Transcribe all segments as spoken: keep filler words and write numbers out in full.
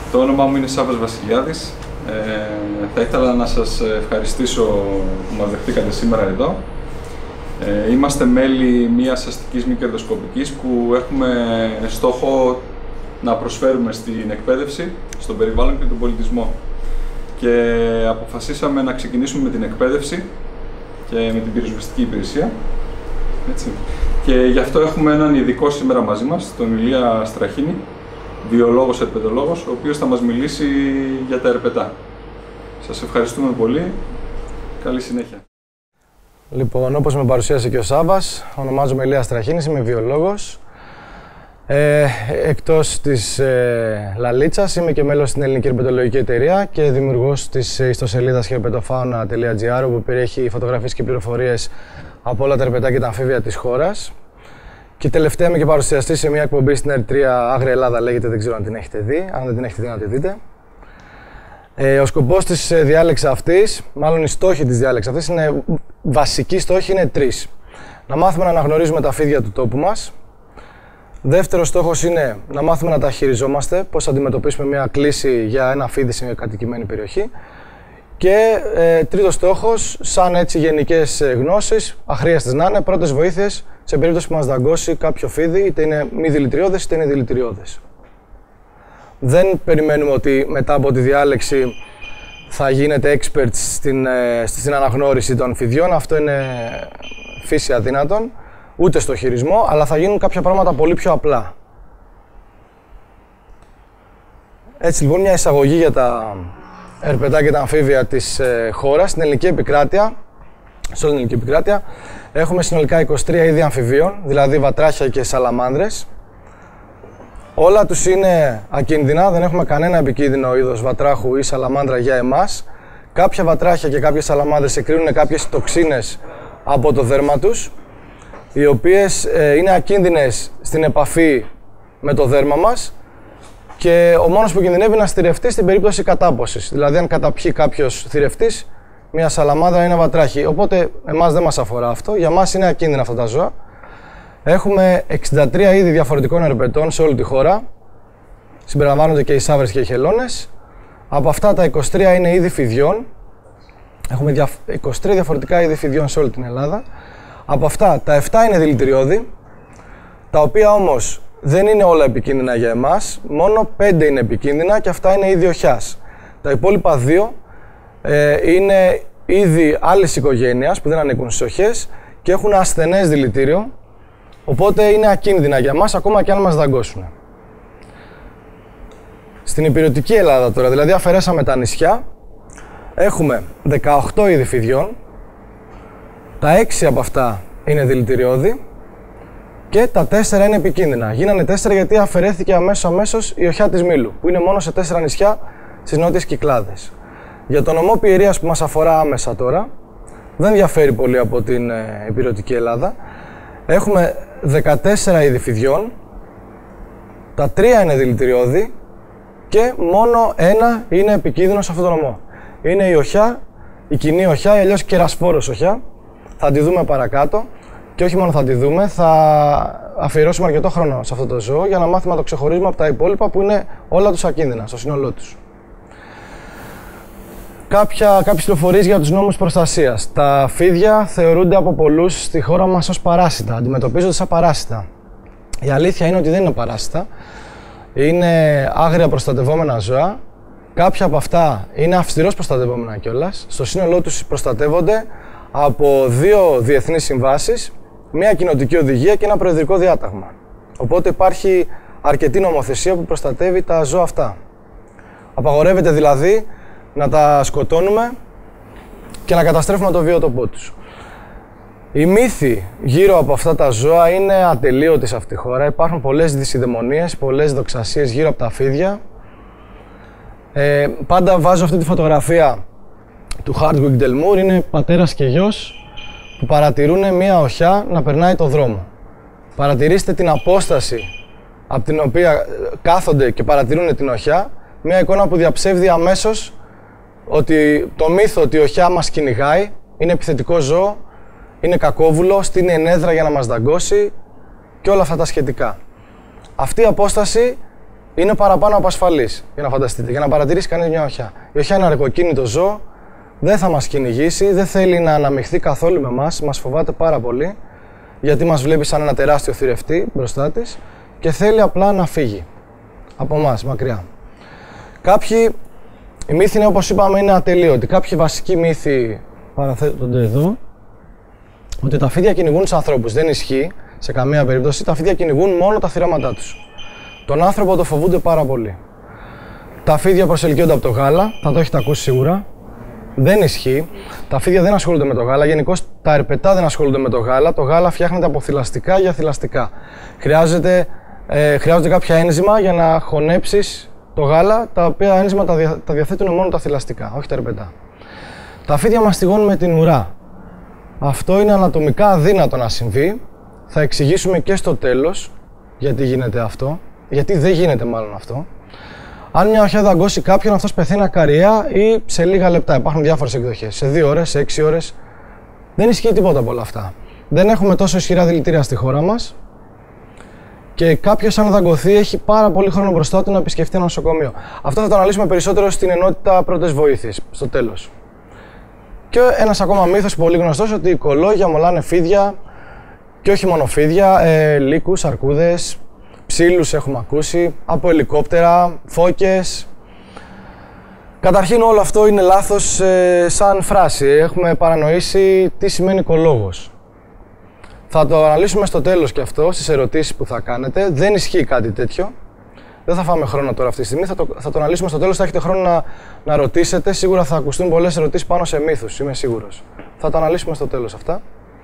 Το όνομά μου είναι Σάββας Βασιλιάδης. Ε, θα ήθελα να σας ευχαριστήσω που μας δεχτήκατε σήμερα εδώ. Ε, είμαστε μέλη μιας αστικής μη κερδοσκοπικής που έχουμε στόχο να προσφέρουμε στην εκπαίδευση, στον περιβάλλον και τον πολιτισμό. Και αποφασίσαμε να ξεκινήσουμε με την εκπαίδευση και με την πυροσβεστική υπηρεσία. Έτσι. Και γι' αυτό έχουμε έναν ειδικό σήμερα μαζί μας, τον Ηλία Στραχίνη, βιολόγος ερπετολόγος, ο οποίος θα μας μιλήσει για τα ερπετά. Σας ευχαριστούμε πολύ. Καλή συνέχεια. Λοιπόν, όπως με παρουσίασε και ο Σάββας, ονομάζομαι Ηλίας Στραχίνης, είμαι βιολόγος. Ε, εκτός της ε, Λαλίτσας, είμαι και μέλος στην Ελληνική Ερπετολογική Εταιρεία και δημιουργός της ιστοσελίδας herpetofauna τελεία gr, όπου περιέχει φωτογραφίες και πληροφορίες από όλα τα ερπετά και τα αμφίβια της χώρας. Και τελευταία είμαι και παρουσιαστής σε μια εκπομπή στην ερ τρία, Άγρια Ελλάδα λέγεται, δεν ξέρω αν την έχετε δει. Αν δεν την έχετε δει, να τη δείτε. Ε, ο σκοπός της διάλεξης αυτής, μάλλον οι στόχοι της διάλεξης αυτής, είναι, βασικοί στόχοι είναι τρεις. Να μάθουμε να αναγνωρίζουμε τα φίδια του τόπου μας. Δεύτερος στόχος είναι να μάθουμε να τα χειριζόμαστε, πώς θα αντιμετωπίσουμε μια κλήση για ένα φίδι σε μια κατοικημένη περιοχή. Και ε, τρίτος στόχος, σαν έτσι γενικές γνώσεις, αχρίαστες να είναι, πρώτες βοήθειες σε περίπτωση που μας δαγκώσει κάποιο φίδι, είτε είναι μη δηλητηριώδες είτε είναι δηλητηριώδες. Δεν περιμένουμε ότι μετά από τη διάλεξη θα γίνετε experts στην, ε, στην αναγνώριση των φιδιών, αυτό είναι φύση αδύνατον, ούτε στο χειρισμό, αλλά θα γίνουν κάποια πράγματα πολύ πιο απλά. Έτσι λοιπόν, μια εισαγωγή για τα ερπετά και τα αμφίβια της ε, χώρας. Στην ελληνική επικράτεια, σε όλη την ελληνική επικράτεια, έχουμε συνολικά είκοσι τρία είδη αμφιβίων, δηλαδή βατράχια και σαλαμάνδρες. Όλα τους είναι ακίνδυνα, δεν έχουμε κανένα επικίνδυνο είδος βατράχου ή σαλαμάνδρα για εμάς. Κάποια βατράχια και κάποιες σαλαμάνδρες εκρίνουν κάποιες τοξίνες από το δέρμα τους, οι οποίες ε, είναι ακίνδυνες στην επαφή με το δέρμα μας και ο μόνος που κινδυνεύει να στηρευτεί στην περίπτωση κατάποσης. Δηλαδή, αν καταπιεί κάποιος θηρευτής, μια σαλαμάνδρα ή ένα βατράχι. Οπότε, εμάς δεν μας αφορά αυτό, για μας είναι ακίνδυνα αυτά τα ζώα. Έχουμε εξήντα τρία είδη διαφορετικών ερπετών σε όλη τη χώρα. Συμπεριλαμβάνονται και οι σαύρες και οι χελώνες. Από αυτά τα είκοσι τρία είναι είδη φιδιών. Έχουμε είκοσι τρία διαφορετικά είδη φιδιών σε όλη την Ελλάδα. Από αυτά τα επτά είναι δηλητηριώδη, τα οποία όμως δεν είναι όλα επικίνδυνα για εμάς, μόνο πέντε είναι επικίνδυνα και αυτά είναι είδη οχιάς. Τα υπόλοιπα δύο ε, είναι είδη άλλης οικογένειας που δεν ανήκουν στις οχιές και έχουν ασθενές δηλητήριο, οπότε είναι ακίνδυνα για μας ακόμα και αν μας δαγκώσουν. Στην υπηρετική Ελλάδα τώρα, δηλαδή αφαιρέσαμε τα νησιά, έχουμε δεκαοκτώ είδη φιδιών, τα έξι από αυτά είναι δηλητηριώδη και τα τέσσερα είναι επικίνδυνα. Γίνανε τέσσερα γιατί αφαιρέθηκε αμέσως αμέσως η οχιά της Μήλου, που είναι μόνο σε τέσσερα νησιά στις νότιες Κυκλάδες. Για τον νομό Πιερίας που μας αφορά άμεσα τώρα, δεν διαφέρει πολύ από την ε, υπηρετική Ελλάδα. Έχουμε δεκατέσσερα είδη φιδιών, τα τρία είναι δηλητηριώδη και μόνο ένα είναι επικίνδυνο σε αυτό το νομό. Είναι η οχιά, η κοινή οχιά, ή αλλιώς κερασφόρος οχιά. Θα τη δούμε παρακάτω και όχι μόνο θα τη δούμε, θα αφιερώσουμε αρκετό χρόνο σε αυτό το ζώο για να μάθουμε να το ξεχωρίζουμε από τα υπόλοιπα που είναι όλα τους ακίνδυνα στο σύνολό τους. Κάποια, κάποιες πληροφορίες για τους νόμους προστασίας. Τα φίδια θεωρούνται από πολλούς στη χώρα μας ως παράσιτα, αντιμετωπίζονται σαν παράσιτα. Η αλήθεια είναι ότι δεν είναι παράσιτα, είναι άγρια προστατευόμενα ζώα. Κάποια από αυτά είναι αυστηρώς προστατευόμενα κιόλας. Στο σύνολό τους προστατεύονται από δύο διεθνείς συμβάσεις, μια κοινοτική οδηγία και ένα προεδρικό διάταγμα. Οπότε υπάρχει αρκετή νομοθεσία που προστατεύει τα ζώα αυτά. Απαγορεύεται δηλαδή να τα σκοτώνουμε και να καταστρέφουμε το βιότοπό τους. Οι μύθοι γύρω από αυτά τα ζώα είναι ατελείωτοι σε αυτή τη χώρα. Υπάρχουν πολλές δυσιδαιμονίες, πολλές δοξασίες γύρω από τα φίδια. Ε, πάντα βάζω αυτή τη φωτογραφία του Hardwick Del Moor, είναι πατέρας και γιος που παρατηρούν μία οχιά να περνάει το δρόμο. Παρατηρήστε την απόσταση από την οποία κάθονται και παρατηρούν την οχιά, μία εικόνα που διαψεύδει αμέσως ότι το μύθο ότι η οχιά μας κυνηγάει, είναι επιθετικό ζώο, είναι κακόβουλο, στείνει ενέδρα για να μας δαγκώσει και όλα αυτά τα σχετικά. Αυτή η απόσταση είναι παραπάνω από ασφαλής, για να φανταστείτε, για να παρατηρήσει κανείς μια οχιά. Η οχιά είναι αρκοκίνητο ζώο, δεν θα μας κυνηγήσει, δεν θέλει να αναμειχθεί καθόλου με εμάς, μας φοβάται πάρα πολύ, γιατί μας βλέπει σαν ένα τεράστιο θηρευτή μπροστά της και θέλει απλά να φύγει από εμάς, μακριά. Κάποιοι, οι μύθοι είναι, όπως είπαμε, είναι ατελείωτοι. Κάποιοι βασικοί μύθοι παραθέτονται εδώ, ότι τα φίδια κυνηγούν τους ανθρώπους. Δεν ισχύει σε καμία περίπτωση. Τα φίδια κυνηγούν μόνο τα θυράματά τους. Τον άνθρωπο το φοβούνται πάρα πολύ. Τα φίδια προσελκύονται από το γάλα, θα το έχετε ακούσει σίγουρα. Δεν ισχύει. Τα φίδια δεν ασχολούνται με το γάλα. Γενικώς τα ερπετά δεν ασχολούνται με το γάλα. Το γάλα φτιάχνεται από θηλαστικά για θηλαστικά. Χρειάζεται, ε, χρειάζονται κάποια ένζημα για να χωνέψεις το γάλα, τα οποία ένζημα τα, δια, τα διαθέτουν μόνο τα θηλαστικά, όχι τα ερπετά. Τα φίδια μαστιγώνουν με την ουρά. Αυτό είναι ανατομικά αδύνατο να συμβεί. Θα εξηγήσουμε και στο τέλος γιατί γίνεται αυτό. Γιατί δεν γίνεται μάλλον αυτό. Αν μια οχιά δαγκώσει κάποιον, αυτός πεθαίνει ακαριέα ή σε λίγα λεπτά. Υπάρχουν διάφορες εκδοχές. Σε δύο ώρες, σε έξι ώρες. Δεν ισχύει τίποτα από όλα αυτά. Δεν έχουμε τόσο ισχυρά δηλητήρια στη χώρα μας. Και κάποιος, αν δαγκωθεί, έχει πάρα πολύ χρόνο μπροστά του να επισκεφτεί ένα νοσοκομείο. Αυτό θα το αναλύσουμε περισσότερο στην ενότητα πρώτες βοήθειες, στο τέλος. Και ένας ακόμα μύθος πολύ γνωστός, ότι οι κολόγια μολάνε φίδια. Και όχι μόνο φίδια, ε, λύκους, αρκούδες. Ψήλους έχουμε ακούσει, από ελικόπτερα, φώκες. Καταρχήν όλο αυτό είναι λάθος ε, σαν φράση. Έχουμε παρανοήσει τι σημαίνει κολόγος. Θα το αναλύσουμε στο τέλος και αυτό, στις ερωτήσεις που θα κάνετε. Δεν ισχύει κάτι τέτοιο. Δεν θα φάμε χρόνο τώρα αυτή τη στιγμή, θα το, θα το αναλύσουμε στο τέλος. Θα έχετε χρόνο να, να ρωτήσετε. Σίγουρα θα ακουστούν πολλές ερωτήσεις πάνω σε μύθους, είμαι σίγουρος. Θα το αναλύσουμε στο τέλος αυτά.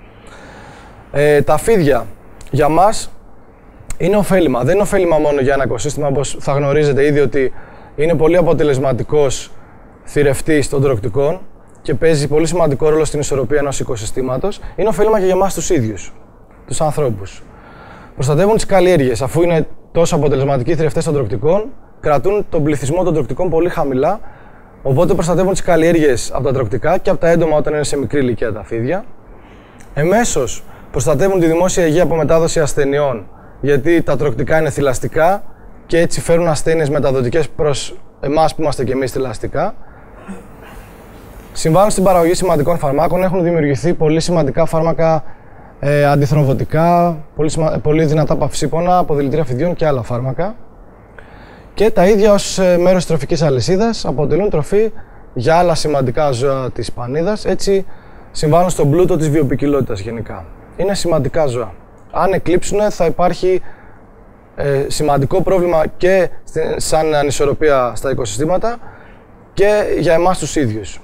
Ε, τα φίδια για μας είναι ωφέλιμα. Δεν είναι ωφέλιμα μόνο για ένα οικοσύστημα, όπως θα γνωρίζετε ήδη, ότι είναι πολύ αποτελεσματικός θηρευτής των τρωκτικών και παίζει πολύ σημαντικό ρόλο στην ισορροπία ενός οικοσυστήματος. Είναι ωφέλιμα και για εμάς τους ίδιους, τους ανθρώπους. Προστατεύουν τις καλλιέργειες, αφού είναι τόσο αποτελεσματικοί θηρευτές των τρωκτικών, κρατούν τον πληθυσμό των τρωκτικών πολύ χαμηλά, οπότε προστατεύουν τις καλλιέργειες από τα τρωκτικά και από τα έντομα όταν είναι σε μικρή ηλικία τα φίδια. Εμέσως προστατεύουν τη δημόσια υγεία από μετάδοση ασθενειών, γιατί τα τρωκτικά είναι θηλαστικά και έτσι φέρουν ασθένειες μεταδοτικές προς εμάς που είμαστε και εμείς θηλαστικά. Συμβάλλουν στην παραγωγή σημαντικών φαρμάκων, έχουν δημιουργηθεί πολύ σημαντικά φάρμακα ε, αντιθρομβωτικά, πολύ, σημα... πολύ δυνατά παυσίπονα, αποδηλητήρια φιδιών και άλλα φάρμακα. Και τα ίδια ως ε, μέρος της τροφικής αλυσίδας αποτελούν τροφή για άλλα σημαντικά ζώα της πανίδας, έτσι συμβάλλουν στον πλούτο της βιοποικιλότητας γενικά. Είναι σημαντικά ζώα. Αν εκλείψουν, θα υπάρχει ε, σημαντικό πρόβλημα και σαν ανισορροπία στα οικοσυστήματα και για εμάς τους ίδιους.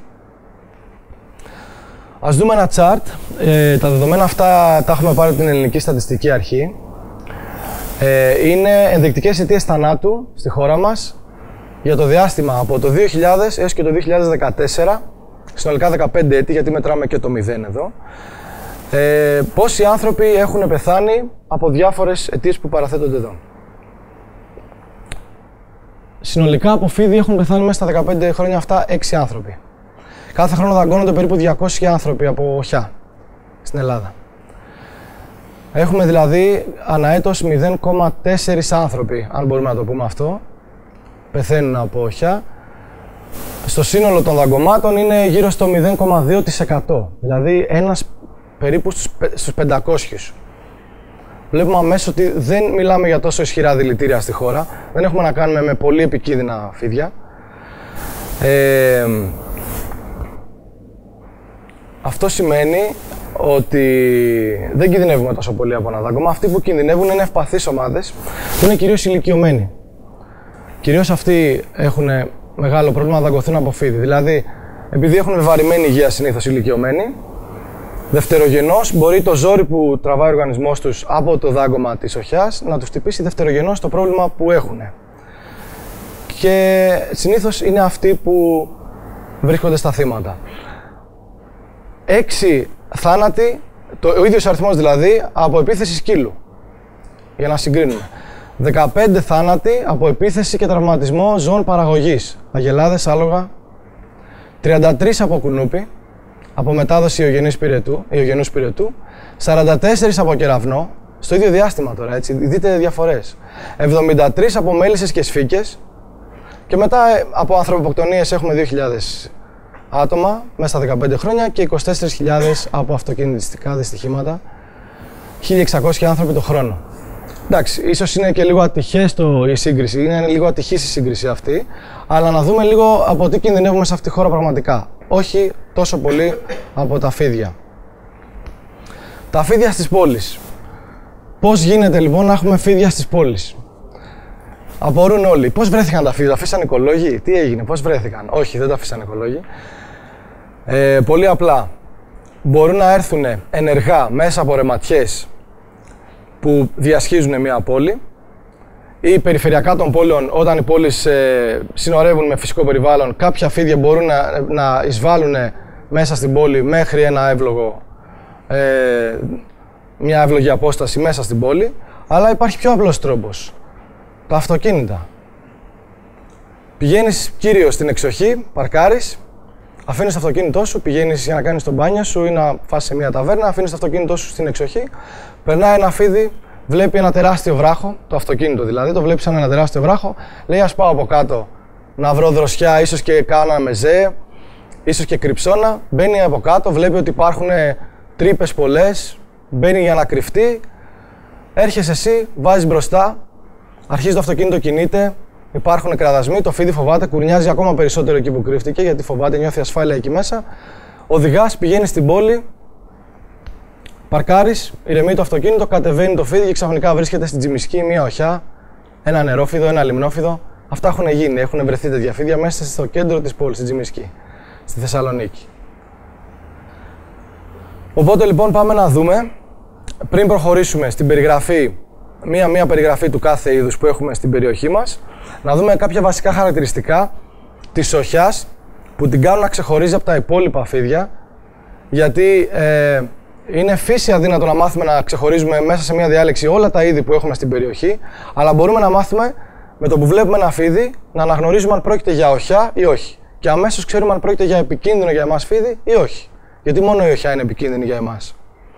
Ας δούμε ένα chart. Ε, τα δεδομένα αυτά τα έχουμε πάρει από την Ελληνική Στατιστική Αρχή. Ε, είναι ενδεικτικές αιτίες θανάτου στη χώρα μας για το διάστημα από το δύο χιλιάδες έως και το δύο χιλιάδες δεκατέσσερα, συνολικά δεκαπέντε έτη, γιατί μετράμε και το μηδέν εδώ. Ε, πόσοι άνθρωποι έχουν πεθάνει από διάφορες αιτίες που παραθέτονται εδώ. Συνολικά από φίδι έχουν πεθάνει μέσα στα δεκαπέντε χρόνια αυτά έξι άνθρωποι. Κάθε χρόνο δαγκώνονται περίπου διακόσιοι άνθρωποι από οχιά στην Ελλάδα. Έχουμε δηλαδή ανά έτος μηδέν κόμμα τέσσερα άνθρωποι, αν μπορούμε να το πούμε αυτό, πεθαίνουν από οχιά. Στο σύνολο των δαγκωμάτων είναι γύρω στο μηδέν κόμμα δύο τοις εκατό, δηλαδή ένας περίπου στους πεντακόσιους. Βλέπουμε αμέσως ότι δεν μιλάμε για τόσο ισχυρά δηλητήρια στη χώρα, δεν έχουμε να κάνουμε με πολύ επικίνδυνα φίδια. Ε, αυτό σημαίνει ότι δεν κινδυνεύουμε τόσο πολύ από ένα δάγκωμα. Αυτοί που κινδυνεύουν είναι ευπαθείς ομάδες, που είναι κυρίως ηλικιωμένοι. Κυρίως αυτοί έχουν μεγάλο πρόβλημα να δαγκωθούν από φίδι. Δηλαδή, επειδή έχουν βεβαρημένη υγεία συνήθως ηλικιωμένοι, δευτερογενώς μπορεί το ζόρι που τραβάει ο οργανισμός τους από το δάγκωμα της οχιάς να τους χτυπήσει δευτερογενώς το πρόβλημα που έχουν. Και συνήθως είναι αυτοί που βρίσκονται στα θύματα. Έξι θάνατοι, το, ο ίδιος αριθμός δηλαδή, από επίθεση σκύλου. Για να συγκρίνουμε. δεκαπέντε θάνατοι από επίθεση και τραυματισμό ζώων παραγωγής. Αγελάδες, άλογα. τριάντα τρία από κουνούπι, από μετάδοση ιογενούς πυρετού, ιογενούς πυρετού. σαράντα τέσσερα από κεραυνό. Στο ίδιο διάστημα τώρα, έτσι, δείτε διαφορές. εβδομήντα τρεις από μέλισσες και σφίκες και μετά από ανθρωποκτονίες έχουμε δύο χιλιάδες άτομα μέσα στα δεκαπέντε χρόνια και είκοσι τέσσερις χιλιάδες από αυτοκινητιστικά δυστυχήματα, χίλια εξακόσιοι άνθρωποι το χρόνο. Εντάξει, ίσως είναι και λίγο ατυχές το, η σύγκριση, είναι λίγο ατυχής η σύγκριση αυτή, αλλά να δούμε λίγο από τι κινδυνεύουμε σε αυτή τη χώρα πραγματικά. Όχι τόσο πολύ από τα φίδια. Τα φίδια στις πόλεις. Πώς γίνεται λοιπόν να έχουμε φίδια στις πόλεις? Απορούν όλοι. Πώς βρέθηκαν τα φίδια, τα αφήσαν οικολόγοι, τι έγινε, πώς βρέθηκαν? Όχι, δεν τα αφήσαν οικολόγοι. Ε, πολύ απλά. Μπορούν να έρθουν ενεργά μέσα από ρεματιές που διασχίζουν μια πόλη ή περιφερειακά των πόλεων, όταν οι πόλεις ε, συνορεύουν με φυσικό περιβάλλον, κάποια φίδια μπορούν να, να εισβάλλουν μέσα στην πόλη μέχρι ένα εύλογο, ε, μια εύλογη απόσταση μέσα στην πόλη, αλλά υπάρχει πιο απλός τρόπος. Τα αυτοκίνητα. Πηγαίνεις κύριος στην εξοχή, παρκάρεις, αφήνεις το αυτοκίνητό σου, πηγαίνεις για να κάνεις το μπάνιο σου ή να φας σε μια ταβέρνα, αφήνεις το αυτοκίνητό σου στην εξοχή, περνάει ένα φίδι, βλέπει ένα τεράστιο βράχο, το αυτοκίνητο δηλαδή, το βλέπει σαν ένα τεράστιο βράχο, λέει ας πάω από κάτω να βρω δροσιά, ίσως και κάνα μεζέ, ίσως και κρυψώνα, μπαίνει από κάτω, βλέπει ότι υπάρχουν τρύπες πολλές, μπαίνει για να κρυφτεί, έρχεσαι εσύ, βάζεις μπροστά, αρχίζει το αυτοκίνητο, κινείται, υπάρχουν κραδασμοί, το φίδι φοβάται, κουρνιάζει ακόμα περισσότερο εκεί που κρύφτηκε, γιατί φοβάται, νιώθει ασφάλεια εκεί μέσα. Οδηγάς, πηγαίνει στην πόλη, παρκάρεις, ηρεμεί το αυτοκίνητο, κατεβαίνει το φίδι και ξαφνικά βρίσκεται στην Τζιμισκή μια οχιά, ένα νερόφιδο, ένα λιμνόφιδο. Αυτά έχουν γίνει, έχουν βρεθεί τέτοια φίδια μέσα στο κέντρο της πόλης, στην Τζιμισκή, στη Θεσσαλονίκη. Οπότε λοιπόν πάμε να δούμε, πριν προχωρήσουμε στην περιγραφή, μία-μία περιγραφή του κάθε είδους που έχουμε στην περιοχή μας, να δούμε κάποια βασικά χαρακτηριστικά της οχιάς που την κάνουν να ξεχωρίζει από τα υπόλοιπα φίδια, γιατί ε, είναι φύση αδύνατο να μάθουμε να ξεχωρίζουμε μέσα σε μία διάλεξη όλα τα είδη που έχουμε στην περιοχή, αλλά μπορούμε να μάθουμε με το που βλέπουμε ένα φίδι να αναγνωρίζουμε αν πρόκειται για οχιά ή όχι. Και αμέσως ξέρουμε αν πρόκειται για επικίνδυνο για εμάς φίδι ή όχι. Γιατί μόνο η οχιά είναι επικίνδυνη για εμάς.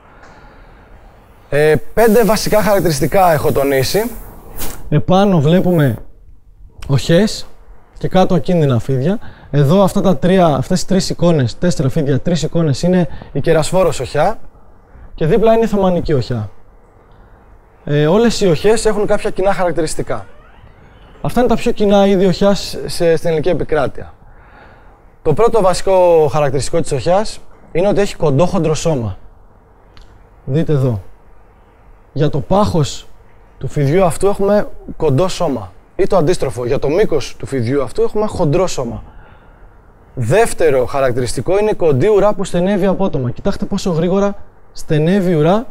Ε, πέντε βασικά χαρακτηριστικά έχω τονίσει. Επάνω βλέπουμε οχιές και κάτω ακίνδυνα φίδια. Εδώ αυτά τα τρία, αυτές οι τρεις εικόνες, τέσσερα φίδια, τρεις εικόνες είναι η κερασφόρος οχιά και δίπλα είναι η θωμανική οχιά. Ε, όλες οι οχιές έχουν κάποια κοινά χαρακτηριστικά. Αυτά είναι τα πιο κοινά είδη οχιάς σε, στην ελληνική επικράτεια. Το πρώτο βασικό χαρακτηριστικό της οχιάς είναι ότι έχει κοντόχοντρο σώμα. Δείτε εδώ. Για το πάχος του φιδιού αυτού έχουμε κοντό σώμα. Ή το αντίστροφο, για το μήκος του φιδιού αυτού έχουμε χοντρό σώμα. Δεύτερο χαρακτηριστικό είναι η κοντή ουρά που στενεύει απότομα. Κοιτάξτε πόσο γρήγορα στενεύει η ουρά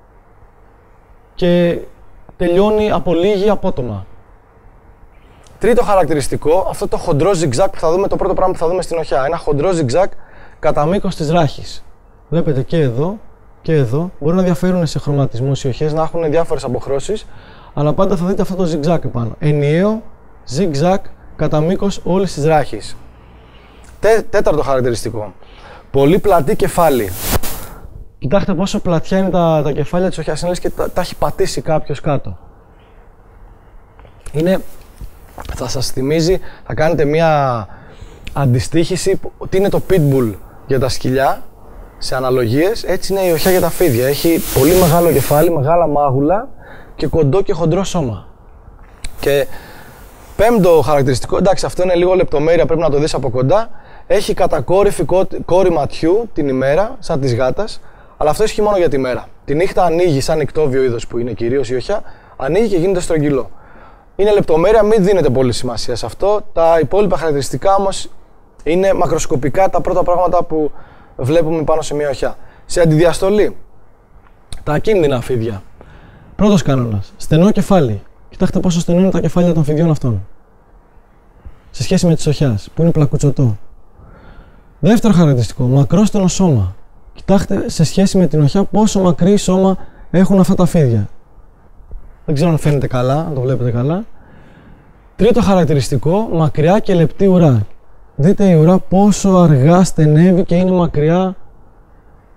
και τελειώνει από λίγη απότομα. Τρίτο χαρακτηριστικό, αυτό το χοντρό zigzag που θα δούμε, το πρώτο πράγμα που θα δούμε στην οχιά. Ένα χοντρό zigzag κατά μήκος της ράχης. Βλέπετε και εδώ και εδώ. Μπορεί να διαφέρουν σε χρωματισμούς οι οχιές, να έχουν διάφορες αποχρώσεις, αλλά πάντα θα δείτε αυτό το zigzag επάνω. Ενιαίο zigzag κατά μήκος όλης της ράχης. Τέ, τέταρτο χαρακτηριστικό. Πολύ πλατή κεφάλι. Κοιτάξτε πόσο πλατιά είναι τα, τα κεφάλια της οχιάς, είναι λες και τα, τα έχει πατήσει κάποιος κάτω. Είναι, θα σας θυμίζει, θα κάνετε μια αντιστοίχηση, τι είναι το pitbull για τα σκυλιά, σε αναλογίες, έτσι είναι η οχιά για τα φίδια. Έχει πολύ μεγάλο κεφάλι, μεγάλα μάγουλα και κοντό και χοντρό σώμα. Και πέμπτο χαρακτηριστικό, εντάξει αυτό είναι λίγο λεπτομέρεια, πρέπει να το δεις από κοντά, έχει κατακόρυφη κόρη ματιού την ημέρα, σαν της γάτας, αλλά αυτό ισχύει μόνο για τη μέρα. Τη νύχτα ανοίγει σαν νυκτόβιο είδος που είναι κυρίως η οχιά, ανοίγει και γίνεται στρογγυλό. Είναι λεπτομέρεια, μην δίνετε πολύ σημασία σε αυτό. Τα υπόλοιπα χαρακτηριστικά όμως είναι μακροσκοπικά τα πρώτα πράγματα που βλέπουμε πάνω σε μια οχιά. Σε αντιδιαστολή, τα ακίνδυνα φίδια. Πρώτος κανόνας, στενό κεφάλι. Κοιτάξτε πόσο στενό είναι τα κεφάλια των φιδιών αυτών. Σε σχέση με τις οχιάς, που είναι πλακουτσωτό. Δεύτερο χαρακτηριστικό, μακρόστενο σώμα. Κοιτάξτε σε σχέση με την οχιά πόσο μακρύ σώμα έχουν αυτά τα φίδια. Δεν ξέρω αν φαίνεται καλά, αν το βλέπετε καλά. Τρίτο χαρακτηριστικό, μακριά και λεπτή ουρά. Δείτε η ουρά πόσο αργά στενεύει και είναι μακριά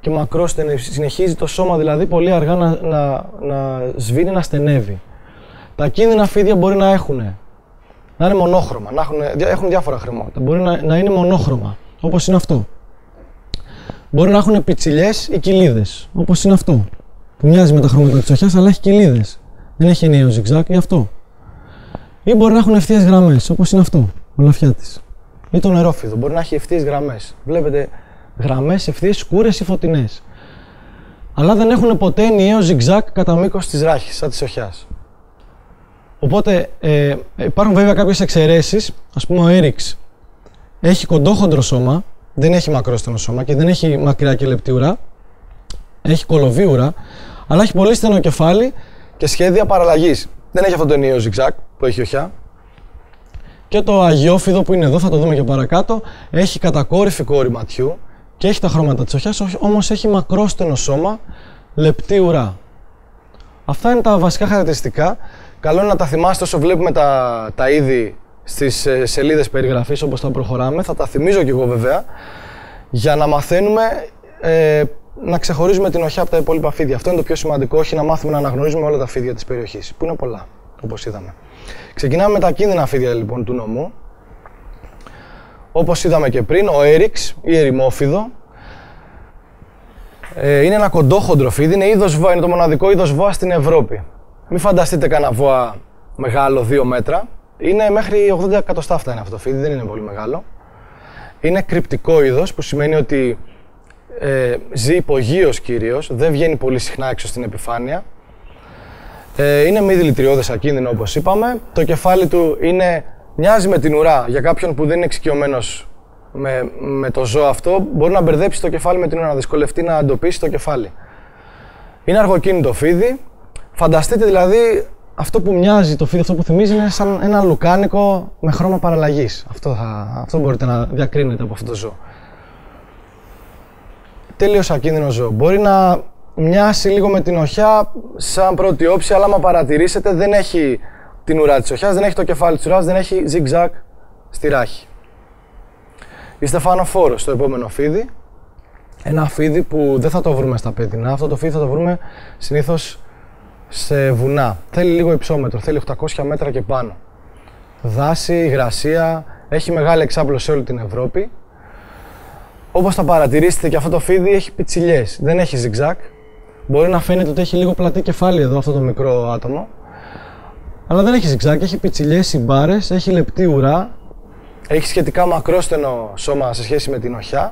και μακρόστενη. Συνεχίζει το σώμα δηλαδή πολύ αργά να, να, να σβήνει, να στενεύει. Τα κίνδυνα φίδια μπορεί να έχουν, να είναι μονόχρωμα, να έχουν, έχουν διάφορα χρωμάτα. Μπορεί να, να είναι μονόχρωμα, όπως είναι αυτό. Μπορεί να έχουν πιτσιλιές ή κοιλίδες, όπως είναι αυτό. Που μοιάζει με τα χρώματα της οχιάς, αλλά έχει κοιλίδες. Δεν έχει ενιαίο zigzag, ή αυτό. Ή μπορεί να έχουν ευθείες γραμμές, όπως είναι αυτό, ο λαφιάτης. Ή το νερόφιδο, μπορεί να έχει ευθείες γραμμές. Βλέπετε γραμμές, ευθείες, σκούρες ή φωτεινές. Αλλά δεν έχουν ποτέ ενιαίο zigzag κατά μήκος της ράχης, σαν της οχιάς. Οπότε ε, υπάρχουν βέβαια κάποιες εξαιρέσεις. Ας πούμε, ο Έριξ έχει κοντόχοντρο σώμα, δεν έχει μακρόστενο σώμα και δεν έχει μακριά και λεπτή ουρά. Έχει κολοβή ουρά, αλλά έχει πολύ στενό κεφάλι και σχέδια παραλλαγής. Δεν έχει αυτό το ενιαίο zigzag που έχει η οχιά. Και το αγιόφιδο που είναι εδώ, θα το δούμε και παρακάτω, έχει κατακόρυφη κόρη ματιού και έχει τα χρώματα της οχιάς, όμως έχει μακρόστενο σώμα, λεπτή ουρά. Αυτά είναι τα βασικά χαρακτηριστικά. Καλό είναι να τα θυμάστε όσο βλέπουμε τα, τα είδη στις σελίδες περιγραφής, όπως τα προχωράμε. Θα τα θυμίζω κι εγώ βέβαια, για να μαθαίνουμε ε, να ξεχωρίζουμε την οχιά από τα υπόλοιπα φίδια. Αυτό είναι το πιο σημαντικό, όχι να μάθουμε να αναγνωρίζουμε όλα τα φίδια της περιοχής, που είναι πολλά, όπως είδαμε. Ξεκινάμε με τα κίνδυνα φίδια λοιπόν του νομού. Όπως είδαμε και πριν, ο Έριξ ή ερημόφιδο ε, είναι ένα κοντόχοντρο φίδι, είναι, είδος βόα, είναι το μοναδικό είδος βόα στην Ευρώπη. Μην φανταστείτε κανένα βόα μεγάλο δύο μέτρα. Είναι μέχρι ογδόντα εκατοστά αυτά είναι αυτό το φίδι, δεν είναι πολύ μεγάλο. Είναι κρυπτικό είδος, που σημαίνει ότι ε, ζει υπογείως κυρίως, δεν βγαίνει πολύ συχνά έξω στην επιφάνεια. Ε, είναι μη δηλητηριώδες, ακίνδυνο όπως είπαμε. Το κεφάλι του είναι, μοιάζει με την ουρά. Για κάποιον που δεν είναι εξοικειωμένος με, με το ζώο αυτό, μπορεί να μπερδέψει το κεφάλι με την ουρά, να δυσκολευτεί να εντοπίσει το κεφάλι. Είναι αργοκίνητο φίδι. Φανταστείτε δηλαδή αυτό που μοιάζει το φίδι, αυτό που θυμίζει, είναι σαν ένα λουκάνικο με χρώμα παραλλαγής. Αυτό, θα, αυτό μπορείτε να διακρίνετε από αυτό το ζώο. Τελείως ακίνδυνο ζώο. Μπορεί να μοιάσει λίγο με την οχιά σαν πρώτη όψη, αλλά άμα παρατηρήσετε δεν έχει την ουρά της οχιάς, δεν έχει το κεφάλι της ουράς, δεν έχει zigzag στη ράχη. Η στεφανοφόρος, το επόμενο φίδι. Ένα φίδι που δεν θα το βρούμε στα πέτεινα. Αυτό το φίδι θα το βρούμε συνήθως σε βουνά. Θέλει λίγο υψόμετρο, θέλει οκτακόσια μέτρα και πάνω. Δάση, υγρασία, έχει μεγάλη εξάπλωση σε όλη την Ευρώπη. Όπως θα παρατηρήσετε, και αυτό το φίδι έχει πιτσιλιές, δεν έχει zigzag. Μπορεί να φαίνεται ότι έχει λίγο πλατή κεφάλι εδώ αυτό το μικρό άτομο. Αλλά δεν έχει zigzag, έχει πιτσιλιές, συμπάρες, έχει λεπτή ουρά. Έχει σχετικά μακρόστενο σώμα σε σχέση με την οχιά.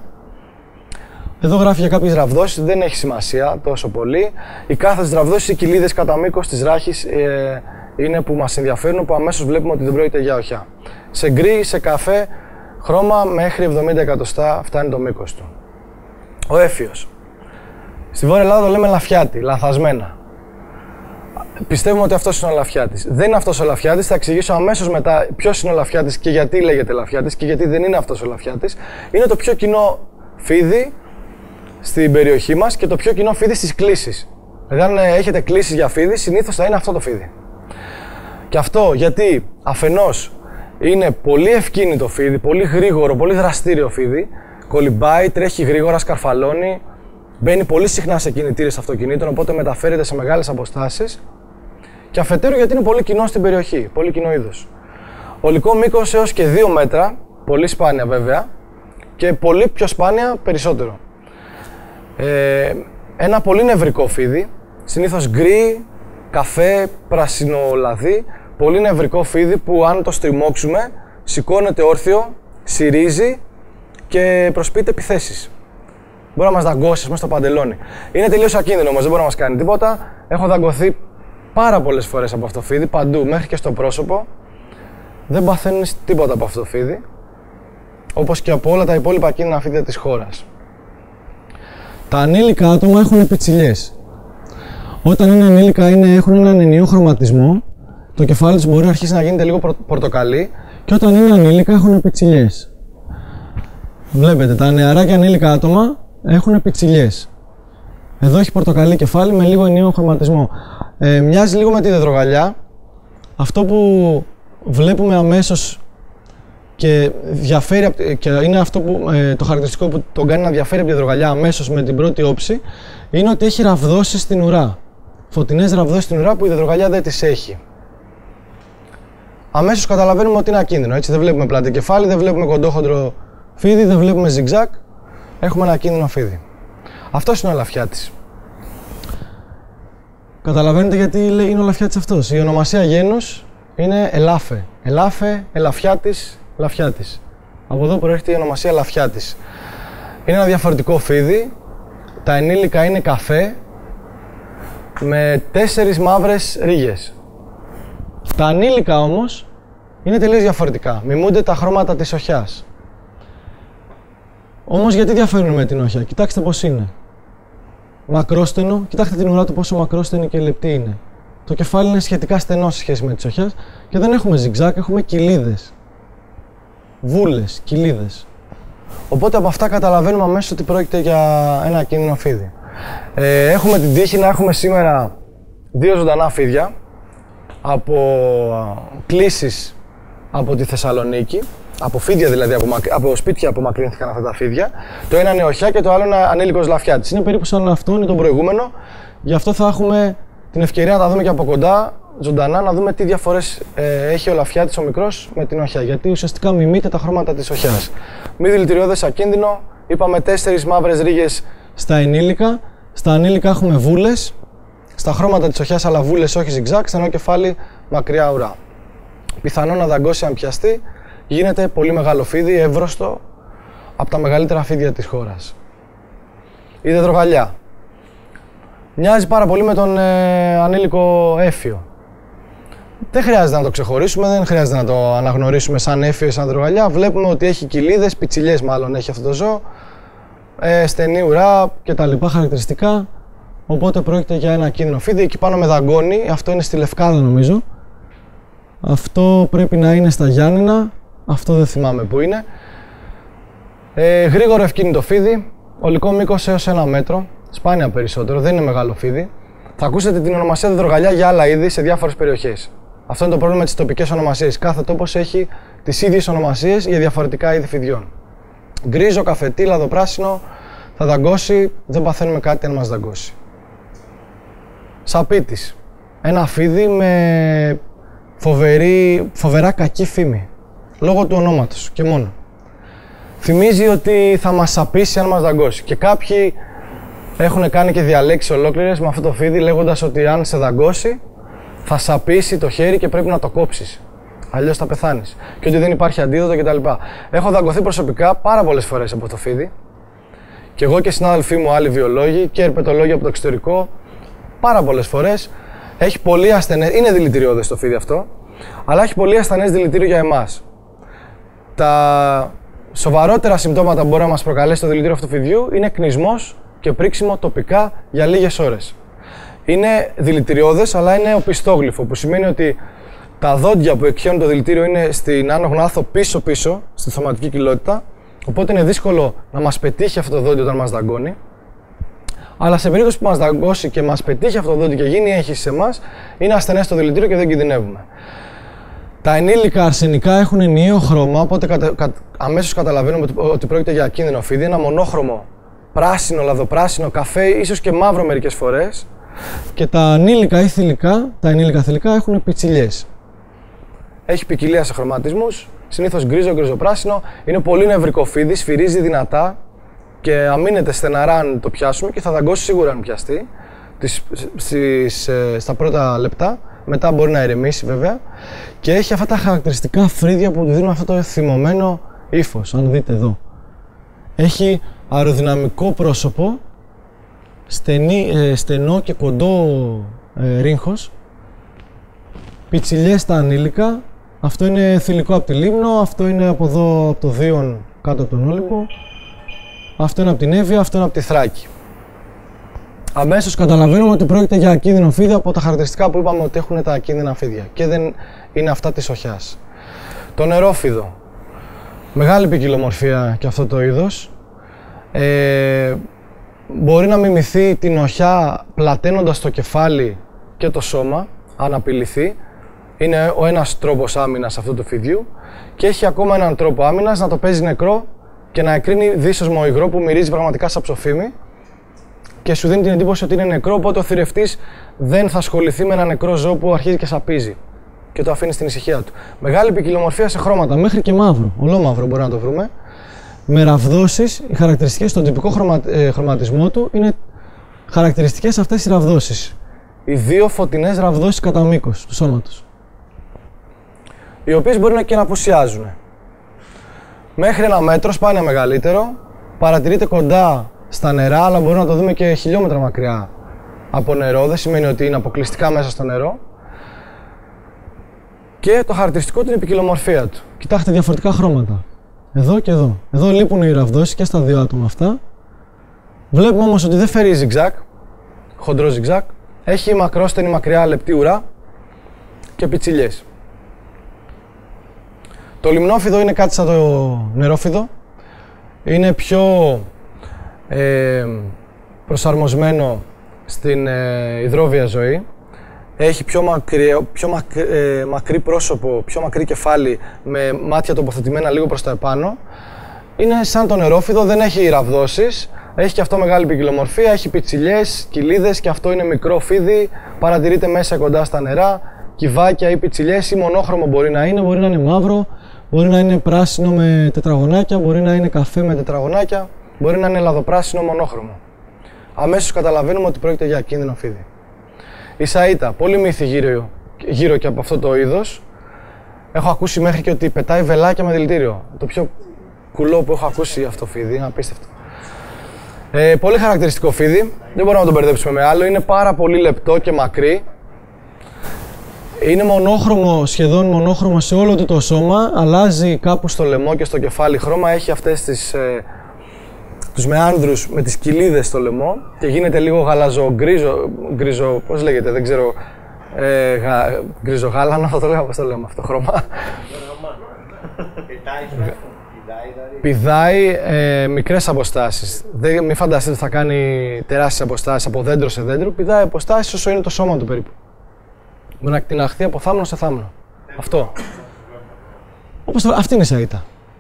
Εδώ γράφει για κάποιες ραβδόσεις, δεν έχει σημασία τόσο πολύ. Οι κάθετες ραβδόσεις, οι κοιλίδες κατά μήκος της ράχης ε, είναι που μας ενδιαφέρουν, που αμέσως βλέπουμε ότι δεν πρόκειται για οχιά. Σε γκρι, σε καφέ, χρώμα μέχρι εβδομήντα εκατοστά φτάνει το μήκος του. Ο έφιος. Στη Βόρεια Ελλάδα το λέμε λαφιάτη, λανθασμένα. Πιστεύουμε ότι αυτός είναι ο λαφιάτης. Δεν είναι αυτός ο λαφιάτης, θα εξηγήσω αμέσως μετά ποιος είναι ο λαφιάτης και γιατί λέγεται λαφιάτης και γιατί δεν είναι αυτός ο λαφιάτης. Είναι το πιο κοινό φίδι στην περιοχή μας και το πιο κοινό φίδι στις κλήσεις. Δηλαδή, αν έχετε κλήσεις για φίδι, συνήθως θα είναι αυτό το φίδι. Και αυτό γιατί αφενός είναι πολύ ευκίνητο φίδι, πολύ γρήγορο, πολύ δραστήριο φίδι. Κολυμπάει, τρέχει γρήγορα, σκαρφαλώνει, μπαίνει πολύ συχνά σε κινητήρες αυτοκινήτων, οπότε μεταφέρεται σε μεγάλες αποστάσεις. Και αφετέρου γιατί είναι πολύ κοινό στην περιοχή, πολύ κοινό είδος. Ολικό μήκος έως και δύο μέτρα, πολύ σπάνια βέβαια, και πολύ πιο σπάνια περισσότερο. Ε, ένα πολύ νευρικό φίδι, συνήθως γκρι, καφέ, πρασινολαδί, πολύ νευρικό φίδι που αν το στριμώξουμε σηκώνεται όρθιο, συρίζει και προσποιείται επιθέσεις. Μπορεί να μας δαγκώσει μέσα στο παντελόνι. Είναι τελείως ακίνδυνο όμως, δεν μπορεί να μας κάνει τίποτα. Έχω δαγκωθεί πάρα πολλές φορές από αυτό το φίδι, παντού, μέχρι και στο πρόσωπο. Δεν παθαίνεις τίποτα από αυτό το φίδι, όπως και από όλα τα υπόλοιπα ακίνδυνα φίδια της χώρας. Τα ανήλικα άτομα έχουν πιτσιλιές. Όταν είναι ανήλικα είναι, έχουν έναν ενιαίο χρωματισμό, το κεφάλι τους μπορεί να αρχίσει να γίνεται λίγο πορτοκαλί και όταν είναι ανήλικα έχουν πιτσιλιές. Βλέπετε, τα νεαρά και ανήλικα άτομα έχουν πιτσιλιές. Εδώ έχει πορτοκαλί κεφάλι με λίγο ενιαίο χρωματισμό. Ε, μοιάζει λίγο με τη δεδρογαλιά. Αυτό που βλέπουμε αμέσως και, διαφέρει, και είναι αυτό που, ε, το χαρακτηριστικό που τον κάνει να διαφέρει από τη υδρογαλιά αμέσως με την πρώτη όψη, είναι ότι έχει ραβδώσεις στην ουρά. Φωτεινές ραβδώσεις στην ουρά που η υδρογαλιά δεν τις έχει. Αμέσως καταλαβαίνουμε ότι είναι ακίνδυνο. Έτσι, δεν βλέπουμε πλάτη κεφάλι, δεν βλέπουμε κοντόχοντρο φίδι, δεν βλέπουμε ζιγζάκ. Έχουμε ένα ακίνδυνο φίδι. Αυτός είναι ο Ελαφιάτης. Καταλαβαίνετε γιατί είναι ο Ελαφιάτης αυτός. Η ονομασία γένους είναι Ελάφε. Ελάφε, Ελαφιάτης, Ελαφιάτης. Από εδώ προέρχεται η ονομασία Ελαφιάτης. Είναι ένα διαφορετικό φίδι. Τα ενήλικα είναι καφέ με τέσσερις μαύρες ρίγες. Τα ανήλικα όμως είναι τελείως διαφορετικά. Μιμούνται τα χρώματα της οχιάς. Όμως γιατί διαφέρουν με την οχιά? Κοιτάξτε πώς είναι. Μακρόστενο, κοιτάξτε την ουρά του πόσο μακρόστενη και λεπτή είναι. Το κεφάλι είναι σχετικά στενό σε σχέση με τις οχιάς και δεν έχουμε ζιγζάκ, έχουμε κοιλίδες. Βούλες, κοιλίδες. Οπότε από αυτά καταλαβαίνουμε αμέσως ότι πρόκειται για ένα ακίνδυνο φίδι. Ε, έχουμε την τύχη να έχουμε σήμερα δύο ζωντανά φίδια από κλήσεις από τη Θεσσαλονίκη, από φίδια δηλαδή, από, μακ... από σπίτια απομακρύνθηκαν αυτά τα φίδια. Το ένα είναι οχιά και το άλλο είναι ανήλικος Λαφιάτης. Είναι περίπου σαν αυτό, είναι το προηγούμενο. Γι' αυτό θα έχουμε την ευκαιρία να τα δούμε και από κοντά, ζωντανά, να δούμε τι διαφορές ε, έχει ο Λαφιάτης ο μικρός με την οχιά. Γιατί ουσιαστικά μιμείται τα χρώματα της οχιάς. Μη δηλητηριώδες, ακίνδυνο. Είπαμε τέσσερις μαύρες ρίγες στα ενήλικα. Στα ανήλικα έχουμε βούλες. Στα χρώματα της οχιάς, αλλά βούλες όχι ζιγζάκ. Στενό κεφάλι, μακριά ουρά. Πιθανό να δαγκώσει αν πιαστεί. Γίνεται πολύ μεγάλο φίδι, εύρωστο, από τα μεγαλύτερα φίδια της χώρας. Η δεντρογαλιά. Μοιάζει πάρα πολύ με τον ε, ανήλικο έφιο. Δεν χρειάζεται να το ξεχωρίσουμε, δεν χρειάζεται να το αναγνωρίσουμε σαν έφιο ή σαν δεντρογαλιά. Βλέπουμε ότι έχει κοιλίδες, πιτσιλιές μάλλον έχει αυτό το ζώο, ε, στενή ουρά και τα λοιπά χαρακτηριστικά. Οπότε πρόκειται για ένα ακίνδυνο φίδι. Εκεί πάνω με δαγκώνει, αυτό είναι στη Λευκάδα νομίζω. Αυτό πρέπει να είναι στα Γιάννηνα. Αυτό δεν θυμάμαι που είναι. Ε, γρήγορο ευκίνητο φίδι, ολικό μήκος έως ένα μέτρο, σπάνια περισσότερο, δεν είναι μεγάλο φίδι. Θα ακούσετε την ονομασία δεντρογαλιά για άλλα είδη σε διάφορες περιοχές. Αυτό είναι το πρόβλημα με τις τοπικές ονομασίες. Κάθε τόπος έχει τις ίδιες ονομασίες για διαφορετικά είδη φιδιών. Γκρίζο, καφετί, λαδοπράσινο, θα δαγκώσει, δεν παθαίνουμε κάτι αν μας δαγκώσει. Σαπίτης. Ένα φίδι με φοβερή, φοβερά κακή φήμη. Λόγω του ονόματος και μόνο. Θυμίζει ότι θα μας σαπίσει αν μας δαγκώσει. Και κάποιοι έχουν κάνει και διαλέξεις ολόκληρες με αυτό το φίδι, λέγοντας ότι αν σε δαγκώσει θα σαπίσει το χέρι και πρέπει να το κόψεις. Αλλιώς θα πεθάνεις. Και ότι δεν υπάρχει αντίδοτο κτλ. Έχω δαγκωθεί προσωπικά πάρα πολλές φορές από το φίδι. Και εγώ και συνάδελφοί μου, άλλοι βιολόγοι και ερπετολόγοι από το εξωτερικό, πάρα πολλές φορές. Έχει πολύ ασθενές, είναι δηλητηριώδες το φίδι αυτό, αλλά έχει πολύ ασθενές δηλητήριο για εμάς. Τα σοβαρότερα συμπτώματα που μπορεί να μας προκαλέσει το δηλητήριο αυτού του φιδιού είναι κνισμός και πρίξιμο τοπικά για λίγες ώρες. Είναι δηλητηριώδες, αλλά είναι οπισθόγλυφο, που σημαίνει ότι τα δόντια που εκχέουν το δηλητήριο είναι στην άνω γνάθο πίσω-πίσω, στη θωματική κοιλότητα, οπότε είναι δύσκολο να μας πετύχει αυτό το δόντιο όταν μας δαγκώνει. Αλλά σε περίπτωση που μας δαγκώσει και μας πετύχει αυτό το δόντιο και γίνει έγχυση σε εμάς, είναι ασθενές το δηλητήριο και δεν κινδυνεύουμε. Τα ενήλικα αρσενικά έχουν ενιαίο χρώμα, οπότε κατα... κα... αμέσως καταλαβαίνουμε ότι πρόκειται για ακίνδυνο φίδι. Ένα μονόχρωμο πράσινο, λαδοπράσινο, καφέ, ίσως και μαύρο μερικές φορές. Και τα ανήλικα ή θηλυκά, τα ενήλικα θηλυκά έχουν πιτσιλιές. Έχει ποικιλία σε χρωματισμούς, συνήθως γκρίζο, γκριζοπράσινο. Είναι πολύ νευρικό φίδι, σφυρίζει δυνατά και αμήνεται στεναρά αν το πιάσουμε και θα δαγκώσει σίγουρα αν πιαστεί τις, στις, στα πρώτα λεπτά. Μετά μπορεί να ηρεμήσει βέβαια και έχει αυτά τα χαρακτηριστικά φρύδια που του δίνουν αυτό το θυμωμένο ύφος, αν δείτε εδώ. Έχει αεροδυναμικό πρόσωπο, στενή, ε, στενό και κοντό ε, ρίγχος, πιτσιλιές στα ανήλικα. Αυτό είναι θηλυκό από τη Λίμνο, αυτό είναι από εδώ από το Δίον κάτω από τον Όλυμπο, αυτό είναι από την Εύβοια, αυτό είναι από τη Θράκη. Αμέσως καταλαβαίνουμε ότι πρόκειται για ακίνδυνο φίδι από τα χαρακτηριστικά που είπαμε ότι έχουν τα ακίνδυνα φίδια και δεν είναι αυτά της οχιάς. Το νερόφιδο. Μεγάλη ποικιλομορφία και αυτό το είδος. Ε, μπορεί να μιμηθεί την οχιά πλαταίνοντας το κεφάλι και το σώμα, αν απειληθεί. Είναι ο ένας τρόπος άμυνας αυτού του φιδιού και έχει ακόμα έναν τρόπο άμυνας να το παίζει νεκρό και να εκρίνει δύσοσμο υγρό που μυρίζει πραγματικά σαν ψοφίμι και σου δίνει την εντύπωση ότι είναι νεκρό, οπότε ο θηρευτής δεν θα ασχοληθεί με ένα νεκρό ζώο που αρχίζει και σαπίζει και το αφήνει στην ησυχία του. Μεγάλη ποικιλομορφία σε χρώματα, μέχρι και μαύρο, ολόμαυρο μπορεί να το βρούμε. Με ραβδόσεις, οι χαρακτηριστικές στον τυπικό χρωμα... ε, χρωματισμό του είναι χαρακτηριστικές αυτές οι ραβδόσεις. Οι δύο φωτεινές ραβδόσεις κατά μήκος του σώματος, οι οποίες μπορεί και να απουσιάζουν. Μέχρι ένα μέτρο, σπάνια μεγαλύτερο, παρατηρείται κοντά στα νερά, αλλά μπορούμε να το δούμε και χιλιόμετρα μακριά από νερό, δεν σημαίνει ότι είναι αποκλειστικά μέσα στο νερό. Και το χαρακτηριστικό του είναι η ποικιλομορφία του. Κοιτάξτε διαφορετικά χρώματα. Εδώ και εδώ. Εδώ λείπουν οι ραβδόσεις και στα δύο άτομα αυτά. Βλέπουμε όμως ότι δεν φέρει ζιγζάκ, χοντρό ζιγζάκ. Έχει μακρόστενη μακριά λεπτή ουρά και πιτσιλιές. Το λιμνόφυδο είναι κάτι σαν το νερόφυδο. Είναι πιο ε, προσαρμοσμένο στην ε, υδρόβια ζωή. Έχει πιο, μακρύ, πιο μακρύ, ε, μακρύ πρόσωπο, πιο μακρύ κεφάλι με μάτια τοποθετημένα λίγο προς τα επάνω. Είναι σαν το νερόφυδο, δεν έχει ραβδόσεις. Έχει και αυτό μεγάλη ποικιλομορφία, έχει πιτσιλιές, κοιλίδες και αυτό είναι μικρό φίδι. Παρατηρείται μέσα κοντά στα νερά, κυβάκια ή πιτσιλιές ή μονόχρωμο μπορεί να είναι, μπορεί να είναι μαύρο, μπορεί να είναι πράσινο με τετραγωνάκια, μπορεί να είναι καφέ με τετραγωνάκια, μπορεί να είναι λαδοπράσινο μονόχρωμο. Αμέσως καταλαβαίνουμε ότι πρόκειται για ακίνδυνο φίδι. Η σαΐτα, πολύ μύθοι γύρω, γύρω και από αυτό το είδος. Έχω ακούσει μέχρι και ότι πετάει βελάκια με δηλητήριο. Το πιο κουλό που έχω ακούσει αυτό το φίδι, είναι απίστευτο. Ε, πολύ χαρακτηριστικό φίδι, δεν μπορούμε να τον μπερδέψουμε με άλλο. Είναι πάρα πολύ λεπτό και μακρύ. Είναι μονόχρωμο, σχεδόν μονόχρωμο σε όλο του το σώμα. Αλλάζει κάπου στο λαιμό και στο κεφάλι χρώμα. Έχει αυτές τις, ε, τους μεάνδρους με τις κοιλίδες στο λαιμό και γίνεται λίγο γαλαζο, γκρίζο, γκρίζο, πώς λέγεται, δεν ξέρω, ε, γα, γκρίζο γάλανο, θα το λέγαμε, πώς το λέμε αυτό το χρώμα. Πηδάει ε, μικρές αποστάσεις. Δεν, μην φανταστείτε ότι θα κάνει τεράστιες αποστάσεις από δέντρο σε δέντρο. Πηδάει αποστάσεις όσο είναι το σώμα του περίπου. Μπορεί να κτηναχθεί από θάμνο σε θάμνο. Αυτό. Όπως το, αυτή είναι η σαΐτα.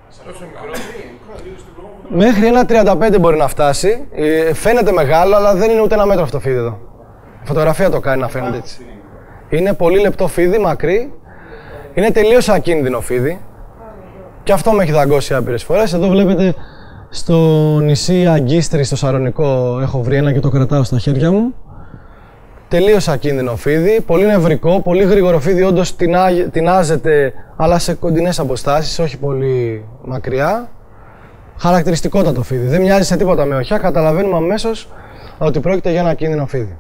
Μέχρι ένα τριάντα πέντε μπορεί να φτάσει. Ε, φαίνεται μεγάλο, αλλά δεν είναι ούτε ένα μέτρο αυτό το φίδι εδώ. Η φωτογραφία το κάνει να φαίνεται έτσι. Είναι πολύ λεπτό φίδι, μακρύ. Είναι τελείως ακίνδυνο φίδι. Και αυτό με έχει δαγκώσει άπειρες φορές. Εδώ βλέπετε στο νησί Αγκίστρη, στο Σαρονικό, έχω βρει ένα και το κρατάω στα χέρια μου. Τελείως ακίνδυνο φίδι, πολύ νευρικό, πολύ γρήγορο φίδι, όντως τεινάζεται, αλλά σε κοντινές αποστάσεις, όχι πολύ μακριά. Χαρακτηριστικότατο φίδι, δεν μοιάζει σε τίποτα με οχιά, καταλαβαίνουμε αμέσως ότι πρόκειται για ένα ακίνδυνο φίδι.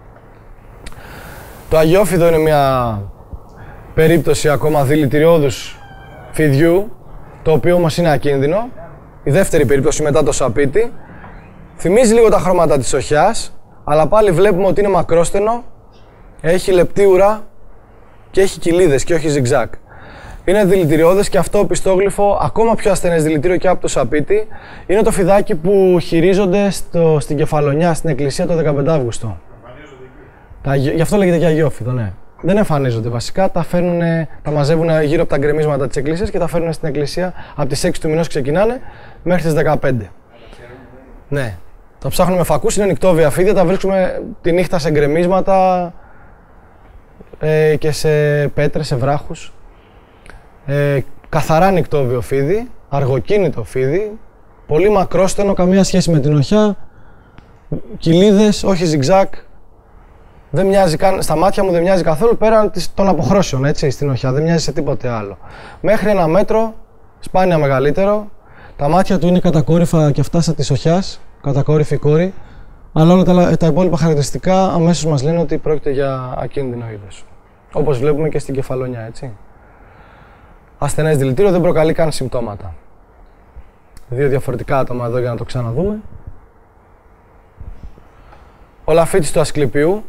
Το αγιόφυδο είναι μια περίπτωση ακόμα δηλητηριώδους φιδιού, το οποίο όμως είναι ακίνδυνο. Η δεύτερη περίπτωση μετά το σαπίτι. Θυμίζει λίγο τα χρώματα της οχιάς, αλλά πάλι βλέπουμε ότι είναι μακρόστενο, έχει λεπτή ουρά και έχει κοιλίδες και όχι ζιγζάκ. Είναι δηλητηριώδες και αυτό πιστόγλυφο, ακόμα πιο ασθενές δηλητήριο και από το σαπίτι, είναι το φιδάκι που χειρίζονται στο, στην Κεφαλονιά, στην εκκλησία το δεκαπέντε Αυγούστου. Τα, γι' αυτό λέγεται και αγιόφυδο, ναι. Δεν εμφανίζονται βασικά, τα, φέρνουνε, τα μαζεύουν γύρω από τα γκρεμίσματα της εκκλησίας και τα φέρνουν στην εκκλησία. Από τις έξι του μηνός ξεκινάνε μέχρι τις δεκαπέντε. Ναι. Τα ψάχνουμε με φακούς, είναι νυκτόβια φίδια, τα βρίσκουμε τη νύχτα σε γκρεμίσματα ε, και σε πέτρες, σε βράχους. Ε, καθαρά νυκτόβιο φίδι, αργοκίνητο φίδι, πολύ μακρόστενο, καμία σχέση με την οχιά, κοιλίδες, όχι ζιγζάκ. Δεν μοιάζει καν, στα μάτια μου δεν μοιάζει καθόλου πέραν των αποχρώσεων, έτσι, στην οχιά, δεν μοιάζει σε τίποτε άλλο. Μέχρι ένα μέτρο, σπάνια μεγαλύτερο, τα μάτια του είναι κατακόρυφα και αυτά σαν της οχιάς, κατακόρυφη κόρη, αλλά όλα τα, τα υπόλοιπα χαρακτηριστικά αμέσως μας λένε ότι πρόκειται για ακίνδυνο είδος. Όπως βλέπουμε και στην Κεφαλονιά, έτσι. Ασθενές δηλητήριο, δεν προκαλεί καν συμπτώματα. Δύο διαφορετικά άτομα εδώ για να το ξαναδούμε. Ο λαφίτης του Ασκληπιού.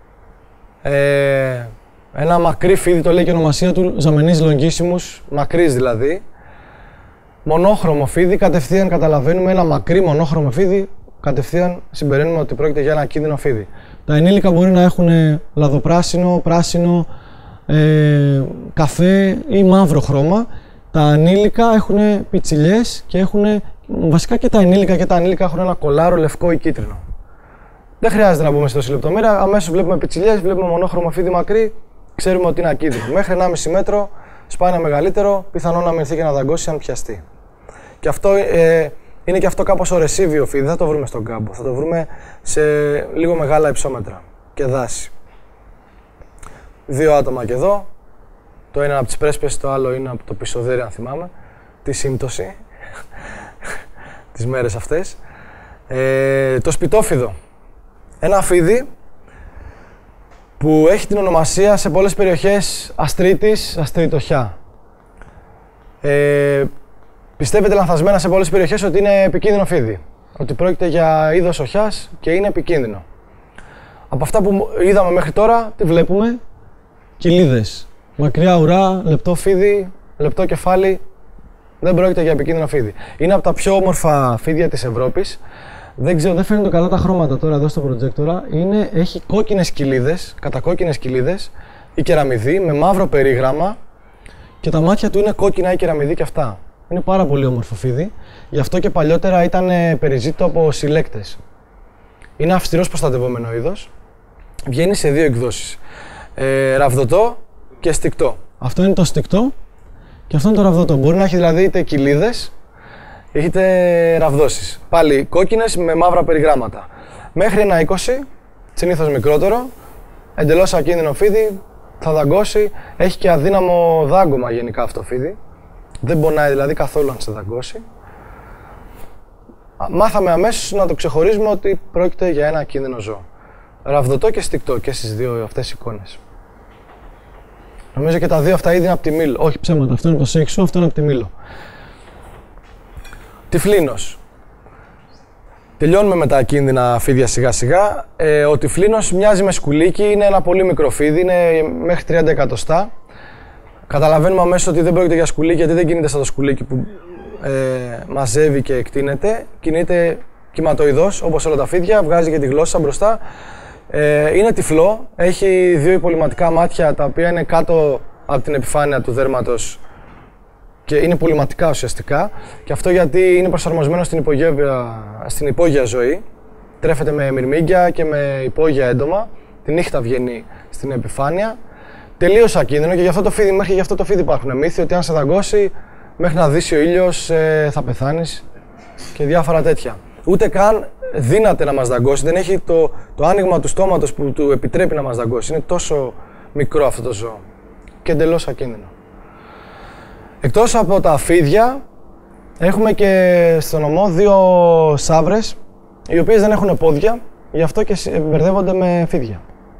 Ε, ένα μακρύ φίδι, το λέει και η ονομασία του, Ζαμενής longissimus, μακρύς δηλαδή. Μονόχρωμο φίδι, κατευθείαν καταλαβαίνουμε ένα μακρύ μονόχρωμο φίδι, κατευθείαν συμπεραίνουμε ότι πρόκειται για ένα ακίνδυνο φίδι. Τα ενήλικα μπορεί να έχουν λαδοπράσινο, πράσινο, ε, καφέ ή μαύρο χρώμα. Τα ανήλικα έχουν πιτσιλιές και έχουν, βασικά και τα ενήλικα και τα ανήλικα έχουν ένα κολάρο λευκό ή κίτρινο. Δεν χρειάζεται να μπούμε σε τόση λεπτομέρεια, αμέσως βλέπουμε πιτσιλιές, βλέπουμε μονόχρωμο φίδι μακρύ, ξέρουμε ότι είναι ακίνδυνο. Μέχρι ενάμιση μέτρο, σπάει ένα μεγαλύτερο, πιθανόν να μηνθεί και να δαγκώσει αν πιαστεί. Και αυτό ε, είναι και αυτό κάπως ορεσίβιο φίδι, δεν θα το βρούμε στον κάμπο, θα το βρούμε σε λίγο μεγάλα υψόμετρα και δάση. Δύο άτομα και εδώ, το ένα είναι από τις πρέσπες, το άλλο είναι από το πισωδέρι αν θυμάμαι, τη σύμπτωση, τις μέρες αυτές. Ε, το σπιτόφιδο, ένα φίδι που έχει την ονομασία σε πολλές περιοχές αστρίτης, αστρίτοχιά. Ε, πιστεύετε λανθασμένα σε πολλές περιοχές ότι είναι επικίνδυνο φίδι, ότι πρόκειται για είδος οχιάς και είναι επικίνδυνο. Από αυτά που είδαμε μέχρι τώρα, τι βλέπουμε? Κοιλίδες, μακριά ουρά, λεπτό φίδι, λεπτό κεφάλι, δεν πρόκειται για επικίνδυνο φίδι. Είναι από τα πιο όμορφα φίδια της Ευρώπης. Δεν ξέρω, δεν φαίνονται καλά τα χρώματα τώρα εδώ στο προτζέκτορα. Είναι, έχει κόκκινες κοιλίδες, κατακόκκινες κοιλίδες, η κεραμιδί με μαύρο περίγραμμα και τα μάτια του είναι κόκκινα η κεραμιδί και αυτά. Είναι πάρα πολύ όμορφο φίδι, γι' αυτό και παλιότερα ήταν περιζήτητο από συλλέκτες. Είναι αυστηρός προστατευόμενο είδος, βγαίνει σε δύο εκδόσεις, ε, ραβδωτό και στικτό. Αυτό είναι το στικτό και αυτό είναι το ραβδωτό. Μπορεί να έχει δηλαδή είτε κοιλίδες είτε ραβδώσεις. Πάλι κόκκινες με μαύρα περιγράμματα. Μέχρι ένα είκοσι, συνήθως μικρότερο, εντελώς ακίνδυνο φίδι, θα δαγκώσει, έχει και αδύναμο δάγκωμα γενικά αυτό το φίδι. Δεν πονάει δηλαδή καθόλου αν σε δαγκώσει. Μάθαμε αμέσως να το ξεχωρίζουμε ότι πρόκειται για ένα ακίνδυνο ζώο. Ραβδωτό και στικτό και στις δύο αυτές εικόνες. Νομίζω και τα δύο αυτά είδη είναι από τη Μήλο. Όχι ψέματα, αυτό είναι το σέξο, αυτό είναι από τη Μήλο. Τυφλίνος. Τελειώνουμε με τα ακίνδυνα φίδια σιγά σιγά. Ε, ο τυφλίνος μοιάζει με σκουλίκι, είναι ένα πολύ μικρό φίδι, είναι μέχρι τριάντα εκατοστά. Καταλαβαίνουμε αμέσως ότι δεν πρόκειται για σκουλίκι, γιατί δεν κινείται σαν το σκουλίκι που ε, μαζεύει και εκτείνεται. Κινείται κυματοειδώς, όπως όλα τα φίδια, βγάζει και τη γλώσσα μπροστά. Ε, είναι τυφλό, έχει δύο υπολοιματικά μάτια τα οποία είναι κάτω από την επιφάνεια του δέρματος και είναι πολυματικά ουσιαστικά. Και αυτό γιατί είναι προσαρμοσμένο στην υπόγεια, στην υπόγεια ζωή. Τρέφεται με μυρμήγκια και με υπόγεια έντομα. Τη νύχτα βγαίνει στην επιφάνεια. Τελείως ακίνδυνο και γι' αυτό το φίδι, μέχρι γι' αυτό το φίδι υπάρχουν μύθοι ότι αν σε δαγκώσει, μέχρι να δύσει ο ήλιος ε, θα πεθάνεις και διάφορα τέτοια. Ούτε καν δύναται να μας δαγκώσει, δεν έχει το, το άνοιγμα του στόματος που του επιτρέπει να μας δαγκώσει. Είναι τόσο μικρό αυτό το ζώο και εντελώς ακίνδυνο. Εκτός από τα φίδια, έχουμε και στον νομό δύο σαύρες, οι οποίες δεν έχουν πόδια, γι' αυτό και μπερδεύονται με φίδια.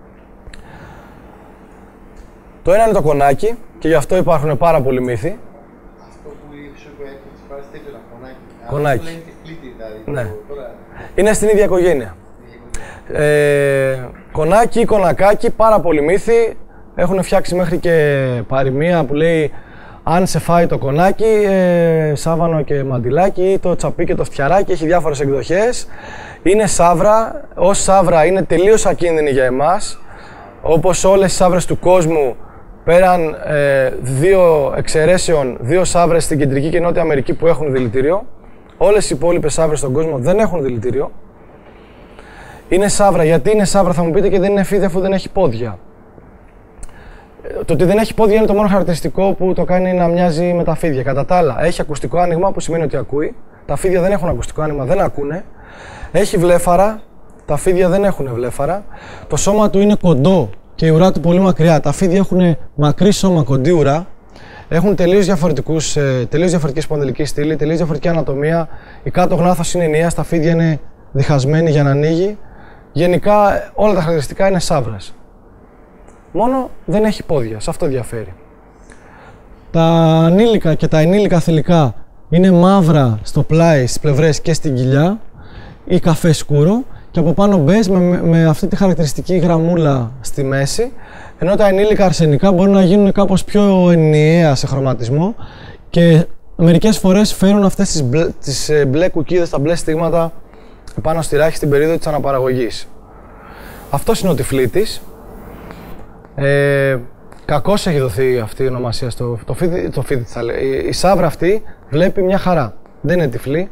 Το ένα είναι το κονάκι και γι' αυτό υπάρχουν πάρα πολλοί μύθοι. Αυτό που ήρθε που έχει πάρει τέτοιο κονάκι. Κονάκι. Αυτό λένε τυφλίτη δηλαδή. Ναι. Είναι στην ίδια οικογένεια. Ε, κονάκι, κονακάκι, πάρα πολλοί μύθοι. Έχουν φτιάξει μέχρι και παροιμία που λέει αν σε φάει το κονάκι, ε, σάβανο και μαντιλάκι, το τσαπί και το φτιαράκι, έχει διάφορες εκδοχές. Είναι σαύρα, ως σαύρα είναι τελείως ακίνδυνη για εμάς. Όπως όλες οι σαύρες του κόσμου, πέραν ε, δύο εξαιρέσεων, δύο σαύρες στην Κεντρική και Νότια Αμερική που έχουν δηλητήριο. Όλες οι υπόλοιπες σαύρες στον κόσμο δεν έχουν δηλητήριο. Είναι σαύρα. Γιατί είναι σαύρα, θα μου πείτε, και δεν είναι φίδι αφού δεν έχει πόδια. Το ότι δεν έχει πόδια είναι το μόνο χαρακτηριστικό που το κάνει να μοιάζει με τα φίδια. Κατά τα άλλα, έχει ακουστικό άνοιγμα που σημαίνει ότι ακούει. Τα φίδια δεν έχουν ακουστικό άνοιγμα, δεν ακούνε. Έχει βλέφαρα. Τα φίδια δεν έχουν βλέφαρα. Το σώμα του είναι κοντό και η ουρά του πολύ μακριά. Τα φίδια έχουν μακρύ σώμα, κοντή ουρά. Έχουν τελείως, διαφορετικούς, τελείως διαφορετική σπονδυλική στήλη, τελείως διαφορετική ανατομία. Η κάτω γνάθος είναι ενιαία, τα φίδια είναι διχασμένη για να ανοίγει. Γενικά όλα τα χαρακτηριστικά είναι σαύρες. Μόνο δεν έχει πόδια, σε αυτό διαφέρει. Τα ανήλικα και τα ενήλικα θηλυκά είναι μαύρα στο πλάι, στις πλευρές και στην κοιλιά ή καφέ σκούρο και από πάνω μπες με, με αυτή τη χαρακτηριστική γραμμούλα στη μέση, ενώ τα ενήλικα αρσενικά μπορεί να γίνουν κάπως πιο ενιαία σε χρωματισμό και μερικές φορές φέρουν αυτές τις μπλε, τις μπλε κουκκίδες, τα μπλε στίγματα πάνω στη ράχη στην περίοδο της αναπαραγωγής. Αυτός είναι ο τυφλίτης. Ε, Κακώς έχει δοθεί αυτή η ονομασία στο το φίδι, το φίδι θα λέει. Η, η σαύρα αυτή βλέπει μια χαρά. Δεν είναι τυφλή.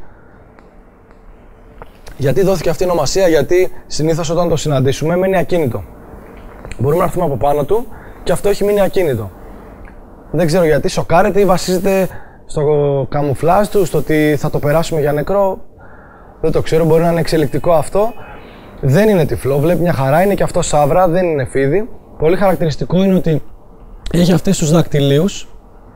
Γιατί δόθηκε αυτή η ονομασία? Γιατί συνήθως όταν το συναντήσουμε μένει ακίνητο. Μπορούμε να έρθουμε από πάνω του και αυτό έχει μείνει ακίνητο. Δεν ξέρω γιατί, σοκάρεται ή βασίζεται στο καμουφλάζ του, στο ότι θα το περάσουμε για νεκρό. Δεν το ξέρω, μπορεί να είναι εξελικτικό αυτό. Δεν είναι τυφλό, βλέπει μια χαρά, είναι και αυτό σαύρα, δεν είναι φίδι. Πολύ χαρακτηριστικό είναι ότι έχει αυτές τους δακτυλίους,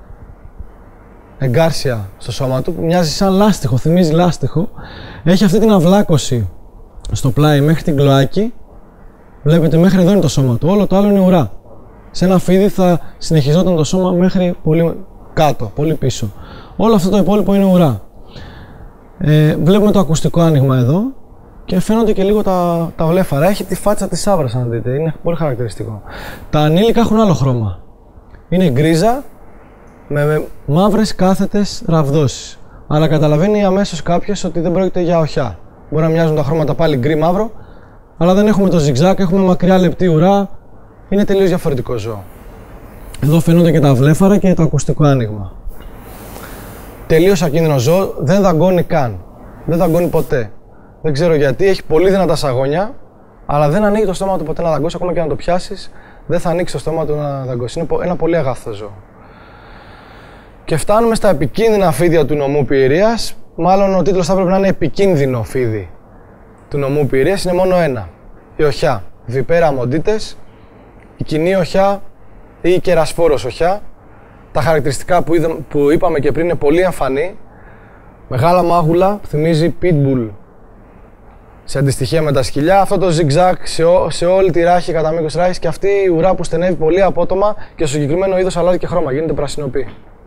εγκάρσια στο σώμα του, που μοιάζει σαν λάστιχο, θυμίζει λάστιχο. Έχει αυτή την αυλάκωση στο πλάι μέχρι την κλοάκη. Βλέπετε, μέχρι εδώ είναι το σώμα του, όλο το άλλο είναι ουρά. Σε ένα φίδι θα συνεχιζόταν το σώμα μέχρι πολύ κάτω, πολύ πίσω. Όλο αυτό το υπόλοιπο είναι ουρά. Ε, βλέπουμε το ακουστικό άνοιγμα εδώ και φαίνονται και λίγο τα, τα βλέφαρα. Έχει τη φάτσα της σαύρας, αν δείτε, είναι πολύ χαρακτηριστικό. Τα ανήλικα έχουν άλλο χρώμα. Είναι γκρίζα με, με μαύρες κάθετες ραβδόσεις. Αλλά καταλαβαίνει αμέσως κάποιος ότι δεν πρόκειται για οχιά. Μπορεί να μοιάζουν τα χρώματα πάλι γκρι-μαύρο, αλλά δεν έχουμε το ζιγζάκ, έχουμε μακριά λεπτή ουρά. Είναι τελείως διαφορετικό ζώο. Εδώ φαίνονται και τα βλέφαρα και το ακουστικό άνοιγμα. Τελείως ακίνδυνο ζώο, δεν δαγκώνει καν. Δεν δαγκώνει ποτέ. Δεν ξέρω γιατί, έχει πολύ δυνατά σαγόνια, αλλά δεν ανοίγει το στόμα του ποτέ να δαγκώσει. Ακόμα και να το πιάσεις, δεν θα ανοίξει το στόμα του να δαγκώσει. Είναι ένα πολύ αγάθο ζώο. Και φτάνουμε στα επικίνδυνα φίδια του νομού Πιερίας. Μάλλον ο τίτλος θα πρέπει να είναι επικίνδυνο φίδι του νομού Πιερίας. Είναι μόνο ένα. Η οχιά. Βιπέρα μοντίτες, η κοινή οχιά ή η κερασφόρος οχιά. Τα χαρακτηριστικά που, είδα, που είπαμε και πριν είναι πολύ εμφανή. Μεγάλα μάγουλα που θυμίζει pitbull σε αντιστοιχεία με τα σκυλιά. Αυτό το zigzag σε, ό, σε όλη τη ράχη κατά μήκος ράχης και αυτή η ουρά που στενεύει πολύ απότομα και στο συγκεκριμένο είδος αλλάζει και χρώμα, γίνεται πρασινοπή.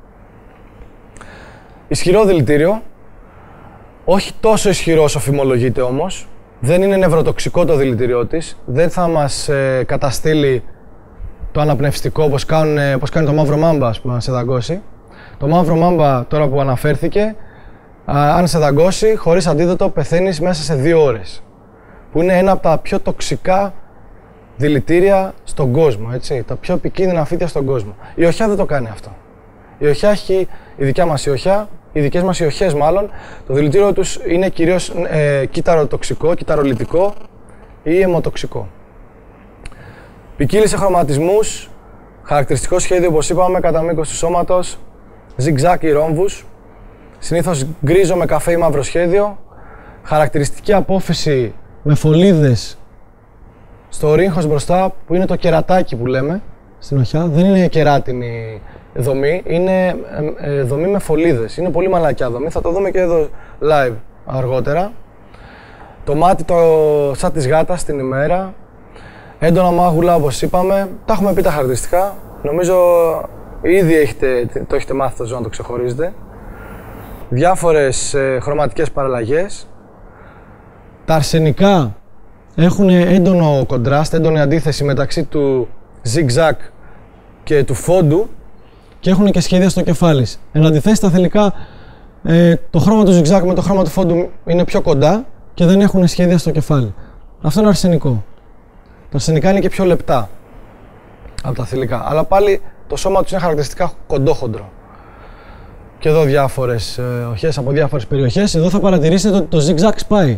Ισχυρό δηλητήριο. Όχι τόσο ισχυρό όσο φημολογείται όμως. Δεν είναι νευροτοξικό το δηλητήριό της. Δεν θα μας ε, καταστήλει το αναπνευστικό όπως, κάνουν, όπως κάνει το μαύρο μάμπα, ας πούμε, να σε δαγκώσει. Το μαύρο μάμπα, τώρα που αναφέρθηκε, α, αν σε δαγκώσει, χωρίς αντίδοτο, πεθαίνεις μέσα σε δύο ώρες. Που είναι ένα από τα πιο τοξικά δηλητήρια στον κόσμο, έτσι. Τα πιο επικίνδυνα φύτια στον κόσμο. Η οχιά δεν το κάνει αυτό. Η οχιά έχει, η δικιά μας η οχιά, οι δικές μας οι οχιές μάλλον, το δηλητήριο τους είναι κυρίως ε, κύτταροτοξικό, κυτταρολιτικό ή αιμοτοξικό. Ποικίλει σε χρωματισμούς, χαρακτηριστικό σχέδιο όπως είπαμε, κατά μήκος του σώματος, ζιγζάκ ή ρόμβους, συνήθως γκρίζο με καφέ ή μαύρο σχέδιο, χαρακτηριστική απόφυση με φωλίδες στο ρίγχος μπροστά, που είναι το κερατάκι που λέμε στην οχιά. Δεν είναι κεράτινη δομή, είναι ε, ε, δομή με φωλίδες. Είναι πολύ μαλακιά δομή, θα το δούμε και εδώ live αργότερα. Το μάτι το σαν της γάτας στην ημέρα. Έντονα μάγουλα, όπως είπαμε. Τα έχουμε πει τα χαρακτηριστικά. Νομίζω ήδη έχετε, το έχετε μάθει το ζώο να το ξεχωρίζετε. Διάφορες ε, χρωματικές παραλλαγές. Τα αρσενικά έχουν έντονο κοντράστ, έντονη αντίθεση μεταξύ του zigzag και του φόντου και έχουν και σχέδια στο κεφάλι. Εν αντιθέσει, τα θηλυκά, ε, το χρώμα του zigzag με το χρώμα του φόντου είναι πιο κοντά και δεν έχουν σχέδια στο κεφάλι. Αυτό είναι αρσενικό. Τα αρσενικά είναι και πιο λεπτά από τα θηλυκά, αλλά πάλι το σώμα τους είναι χαρακτηριστικά κοντόχοντρο. Και εδώ διάφορες ε, οχιές από διάφορες περιοχές. Εδώ θα παρατηρήσετε ότι το zigzag σπάει.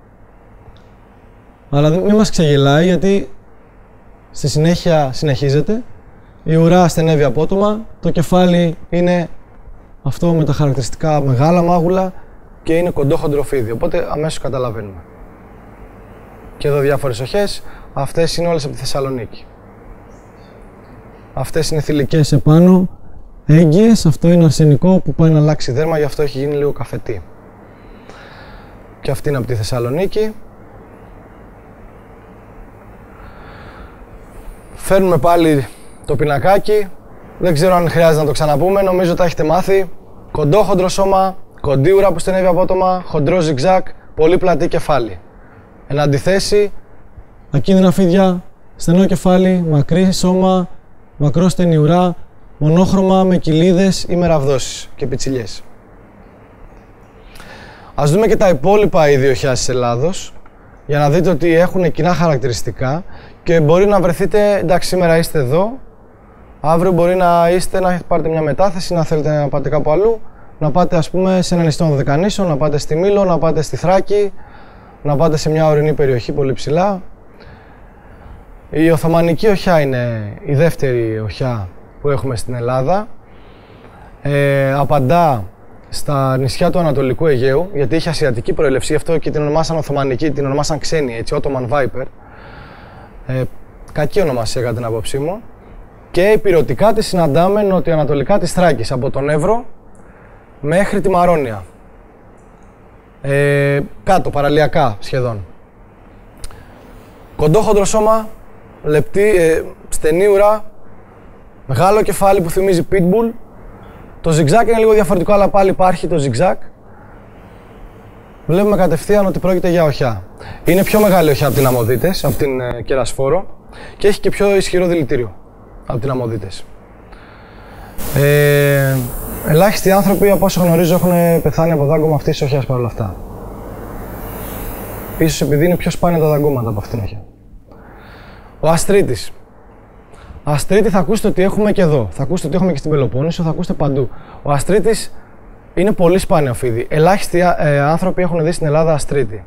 Αλλά μην μας ξεγελάει, γιατί στη συνέχεια συνεχίζεται. Η ουρά στενεύει απότομα, το κεφάλι είναι αυτό με τα χαρακτηριστικά μεγάλα μάγουλα και είναι κοντόχοντρο φίδι, οπότε αμέσως καταλαβαίνουμε. Και εδώ διάφορες οχιές, αυτές είναι όλες από τη Θεσσαλονίκη. Αυτές είναι θηλυκές επάνω, έγκυες, αυτό είναι αρσενικό που πάει να αλλάξει δέρμα, γι' αυτό έχει γίνει λίγο καφετή. Και αυτή είναι από τη Θεσσαλονίκη. Φέρνουμε πάλι το πινακάκι, δεν ξέρω αν χρειάζεται να το ξαναπούμε, νομίζω τα έχετε μάθει. Κοντόχοντρο σώμα, κοντή ουρά που στενεύει απότομα, χοντρό ζιγζάκ, πολύ πλατή κεφάλι. Εν αντιθέσει, ακίνδυνα φίδια, στενό κεφάλι, μακρύ σώμα, μακρό στενή ουρά, μονόχρωμα με κοιλίδες ή με ραβδόσεις και πιτσιλιές. Ας δούμε και τα υπόλοιπα είδη οχιάς της Ελλάδος, για να δείτε ότι έχουν κοινά χαρακτηριστικά και μπορεί να βρεθείτε, εντάξει, σήμερα είστε εδώ, Αύριο μπορεί να είστε, να πάρετε μια μετάθεση, να θέλετε να πάτε κάπου αλλού, να πάτε ας πούμε σε ένα νησί των Δωδεκανήσων, να πάτε στη Μήλο, να πάτε στη Θράκη, να πάτε σε μια ορεινή περιοχή πολύ ψηλά. Η Οθωμανική οχιά είναι η δεύτερη οχιά που έχουμε στην Ελλάδα. Ε, απαντά στα νησιά του Ανατολικού Αιγαίου, γιατί είχε ασιατική προέλευση, αυτό και την ονομάσαν Οθωμανική, την ονομάσαν ξένη, έτσι, Ottoman Viper. Ε, κακή ονομασία κατά την άποψή μου. Και υπηρετικά τη συναντάμε νοτιοανατολικά της Θράκης, από τον Εύρο μέχρι τη Μαρόνια. Ε, κάτω, παραλιακά σχεδόν. Κοντόχοντρο σώμα, λεπτή, ε, στενή ουρά, μεγάλο κεφάλι που θυμίζει pitbull. Το zigzag είναι λίγο διαφορετικό, αλλά πάλι υπάρχει το zigzag. Βλέπουμε κατευθείαν ότι πρόκειται για οχιά. Είναι πιο μεγάλη οχιά από την Αμμοδίτες, από την ε, Κερασφόρο, και έχει και πιο ισχυρό δηλητήριο από την Αμμοδίτες. Ε, ελάχιστοι άνθρωποι, από όσο γνωρίζω, έχουν πεθάνει από δάγκωμα αυτής της οχιάς παρόλα αυτά. Ίσως επειδή είναι πιο σπάνια τα δαγκώματα από αυτήν την οχιά. Ο Αστρίτης. Αστρίτη θα ακούσετε ότι έχουμε και εδώ. Θα ακούσετε ότι έχουμε και στην Πελοπόννησο, θα ακούσετε παντού. Ο Αστρίτης είναι πολύ σπάνιο φίδι. Ελάχιστοι ε, άνθρωποι έχουν δει στην Ελλάδα Αστρίτη.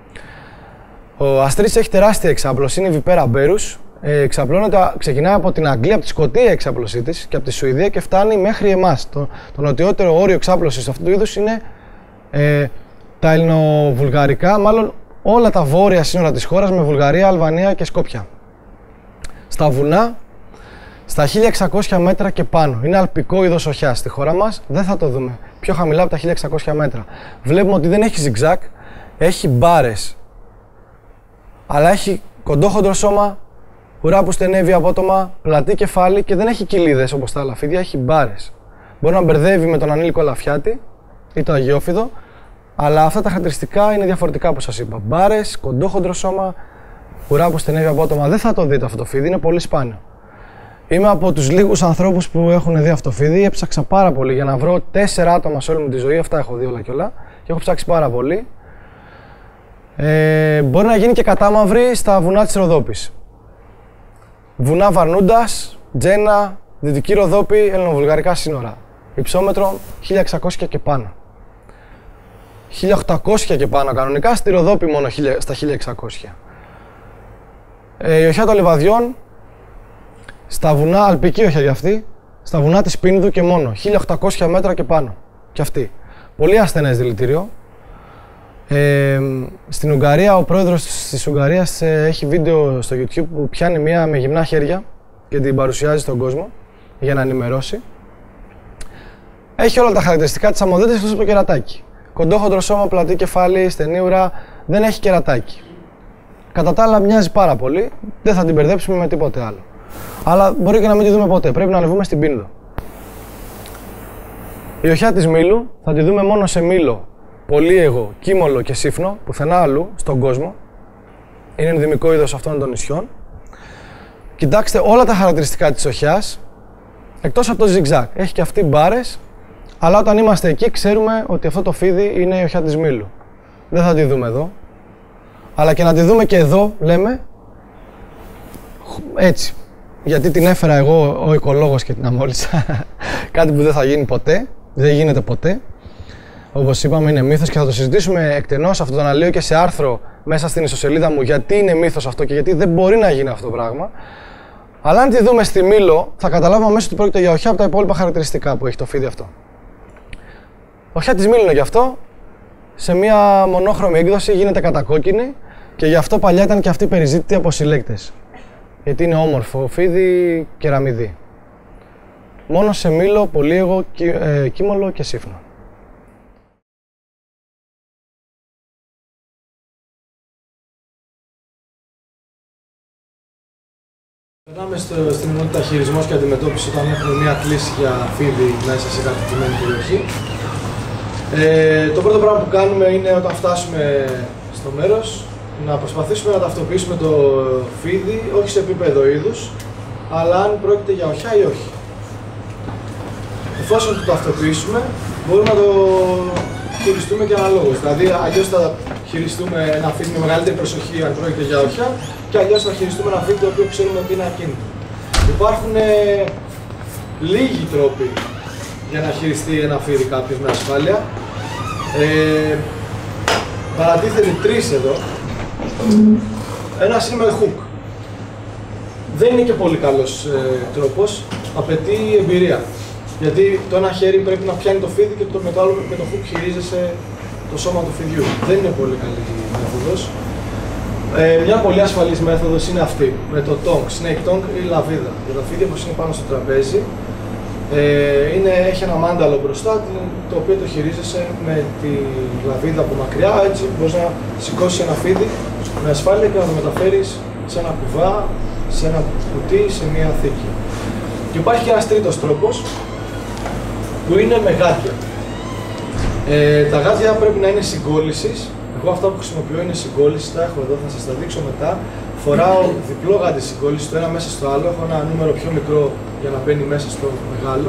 Ο Αστρίτης έχει τεράστια εξάπλωση, είναι η Vipera berus. Ε, εξαπλώνεται, ξεκινάει από την Αγγλία, από τη Σκωτία η εξάπλωσή της και από τη Σουηδία και φτάνει μέχρι εμάς. Το, το νοτιότερο όριο εξάπλωσης αυτού του είδους είναι ε, τα ελληνοβουλγαρικά, μάλλον όλα τα βόρεια σύνορα της χώρας με Βουλγαρία, Αλβανία και Σκόπια. Στα βουνά, στα χίλια εξακόσια μέτρα και πάνω. Είναι αλπικό είδος οχιάς. Στη χώρα μας δεν θα το δούμε πιο χαμηλά από τα χίλια εξακόσια μέτρα. Βλέπουμε ότι δεν έχει zigzag, έχει μπάρες, αλλά έχει κοντόχοντρο σώμα, ουρά που στενεύει απότομα, πλατή κεφάλι και δεν έχει κοιλίδες όπως τα άλλα φίδια, έχει μπάρες. Μπορεί να μπερδεύει με τον ανήλικο λαφιάτη ή το αγιόφιδο, αλλά αυτά τα χαρακτηριστικά είναι διαφορετικά όπως σας είπα. Μπάρες, κοντόχοντρο σώμα, ουρά που στενεύει απότομα. Δεν θα το δείτε αυτό το φίδι, είναι πολύ σπάνιο. Είμαι από τους λίγους ανθρώπους που έχουν δει αυτό το φίδι. Έψαξα πάρα πολύ για να βρω τέσσερα άτομα σε όλη μου τη ζωή. Αυτά έχω δει όλα και όλα. Και έχω ψάξει πάρα πολύ. Ε, μπορεί να γίνει και κατάμαυρη στα βουνά της Ροδόπης. Βουνά Βαρνούντας, Τζένα, Δυτική Ροδόπη, ελληνοβουλγαρικά σύνορα. Υψόμετρο χίλια εξακόσια και πάνω. χίλια οκτακόσια και πάνω κανονικά, στη Ροδόπη μόνο στα χίλια εξακόσια. Ε, η οχιά των Λιβαδιών, στα βουνά, αλπική οχιά για αυτή, στα βουνά της Πίνδου και μόνο, χίλια οκτακόσια μέτρα και πάνω. Και αυτή. Πολύ ασθενές δηλητήριο. Ε, στην Ουγγαρία, ο πρόεδρος της Ουγγαρίας ε, έχει βίντεο στο YouTube που πιάνει μία με γυμνά χέρια και την παρουσιάζει στον κόσμο για να ενημερώσει. Έχει όλα τα χαρακτηριστικά της Αμμοδίτης εκτός από το κερατάκι. Κοντόχοντρο σώμα, πλατή κεφάλι, στενή ουρά, δεν έχει κερατάκι. Κατά τα άλλα μοιάζει πάρα πολύ, δεν θα την μπερδέψουμε με τίποτε άλλο. Αλλά μπορεί και να μην τη δούμε ποτέ, πρέπει να ανεβούμε στην Πίνδο. Η οχιά της Μήλου θα τη δούμε μόνο σε Μήλο, Πολύαιγο, Κίμολο και Σύφνο, πουθενά αλλού στον κόσμο. Είναι ενδυμικό είδος αυτών των νησιών. Κοιτάξτε όλα τα χαρακτηριστικά της οχιάς, εκτός από το zigzag. Έχει και αυτή μπάρες, αλλά όταν είμαστε εκεί ξέρουμε ότι αυτό το φίδι είναι η οχιά της Μήλου. Δεν θα τη δούμε εδώ. Αλλά και να τη δούμε και εδώ, λέμε, έτσι. Γιατί την έφερα εγώ ο οικολόγος και την αμόλυσα. Κάτι που δεν θα γίνει ποτέ, δεν γίνεται ποτέ. Όπως είπαμε, είναι μύθος και θα το συζητήσουμε εκτενώς. Αυτό το αναλύω και σε άρθρο μέσα στην ιστοσελίδα μου γιατί είναι μύθος αυτό και γιατί δεν μπορεί να γίνει αυτό το πράγμα. Αλλά αν τη δούμε στη Μήλο, θα καταλάβουμε αμέσως ότι πρόκειται για οχιά από τα υπόλοιπα χαρακτηριστικά που έχει το φίδι αυτό. Οχιά της Μήλου είναι γι' αυτό. Σε μια μονόχρωμη έκδοση γίνεται κατακόκκινη και γι' αυτό παλιά ήταν και αυτή περιζήτητη από συλλέκτες. Γιατί είναι όμορφο φίδι κεραμιδί. Μόνο σε Μήλο, Πολύαιγο, ε, Κίμολο και Σύφνο. Περνάμε στο, στην ενότητα χειρισμός και αντιμετώπιση όταν έχουμε μία κλίση για φίδι μέσα σε κατοικημένη περιοχή. Ε, το πρώτο πράγμα που κάνουμε είναι όταν φτάσουμε στο μέρος να προσπαθήσουμε να ταυτοποιήσουμε το φίδι, όχι σε επίπεδο είδους, αλλά αν πρόκειται για οχιά ή όχι. Εφόσον το ταυτοποιήσουμε, μπορούμε να το χειριστούμε και αναλόγως. Δηλαδή, αλλιώς θα χειριστούμε ένα φίδι με μεγαλύτερη προσοχή αν πρόκειται για οχιά, και αλλιώς θα χειριστούμε ένα φίδι το οποίο ξέρουμε ότι είναι ακίνητο. Υπάρχουν λίγοι τρόποι για να χειριστεί ένα φίδι κάποιος με ασφάλεια. Ε, παρατίθεται τρεις εδώ. Ένας είναι με hook. Δεν είναι και πολύ καλός ε, τρόπος, απαιτεί εμπειρία. Γιατί το ένα χέρι πρέπει να πιάνει το φίδι και το, με, το άλλο, με το hook χειρίζεσαι το σώμα του φιδιού. Δεν είναι πολύ καλή μέθοδος. Ε, μια πολύ ασφαλής μέθοδος είναι αυτή, με το tongue, snake tongue ή λαβίδα. Για τα φίδια που είναι πάνω στο τραπέζι, ε, είναι, έχει ένα μάνταλο μπροστά, το οποίο το χειρίζεσαι με τη λαβίδα από μακριά, έτσι μπορείς να σηκώσεις ένα φίδι με ασφάλεια και να το μεταφέρεις σε ένα κουβά, σε ένα κουτί, σε μια θήκη. Και υπάρχει και ένας τρίτος τρόπος, που είναι με γάτια. Ε, τα γάτια πρέπει να είναι συγκόλλησης. Εγώ αυτά που χρησιμοποιώ είναι συγκόλληση, τα έχω εδώ, θα σας τα δείξω μετά. Φοράω διπλό γάτι συγκόλληση, το ένα μέσα στο άλλο, έχω ένα νούμερο πιο μικρό για να μπαίνει μέσα στο μεγάλο.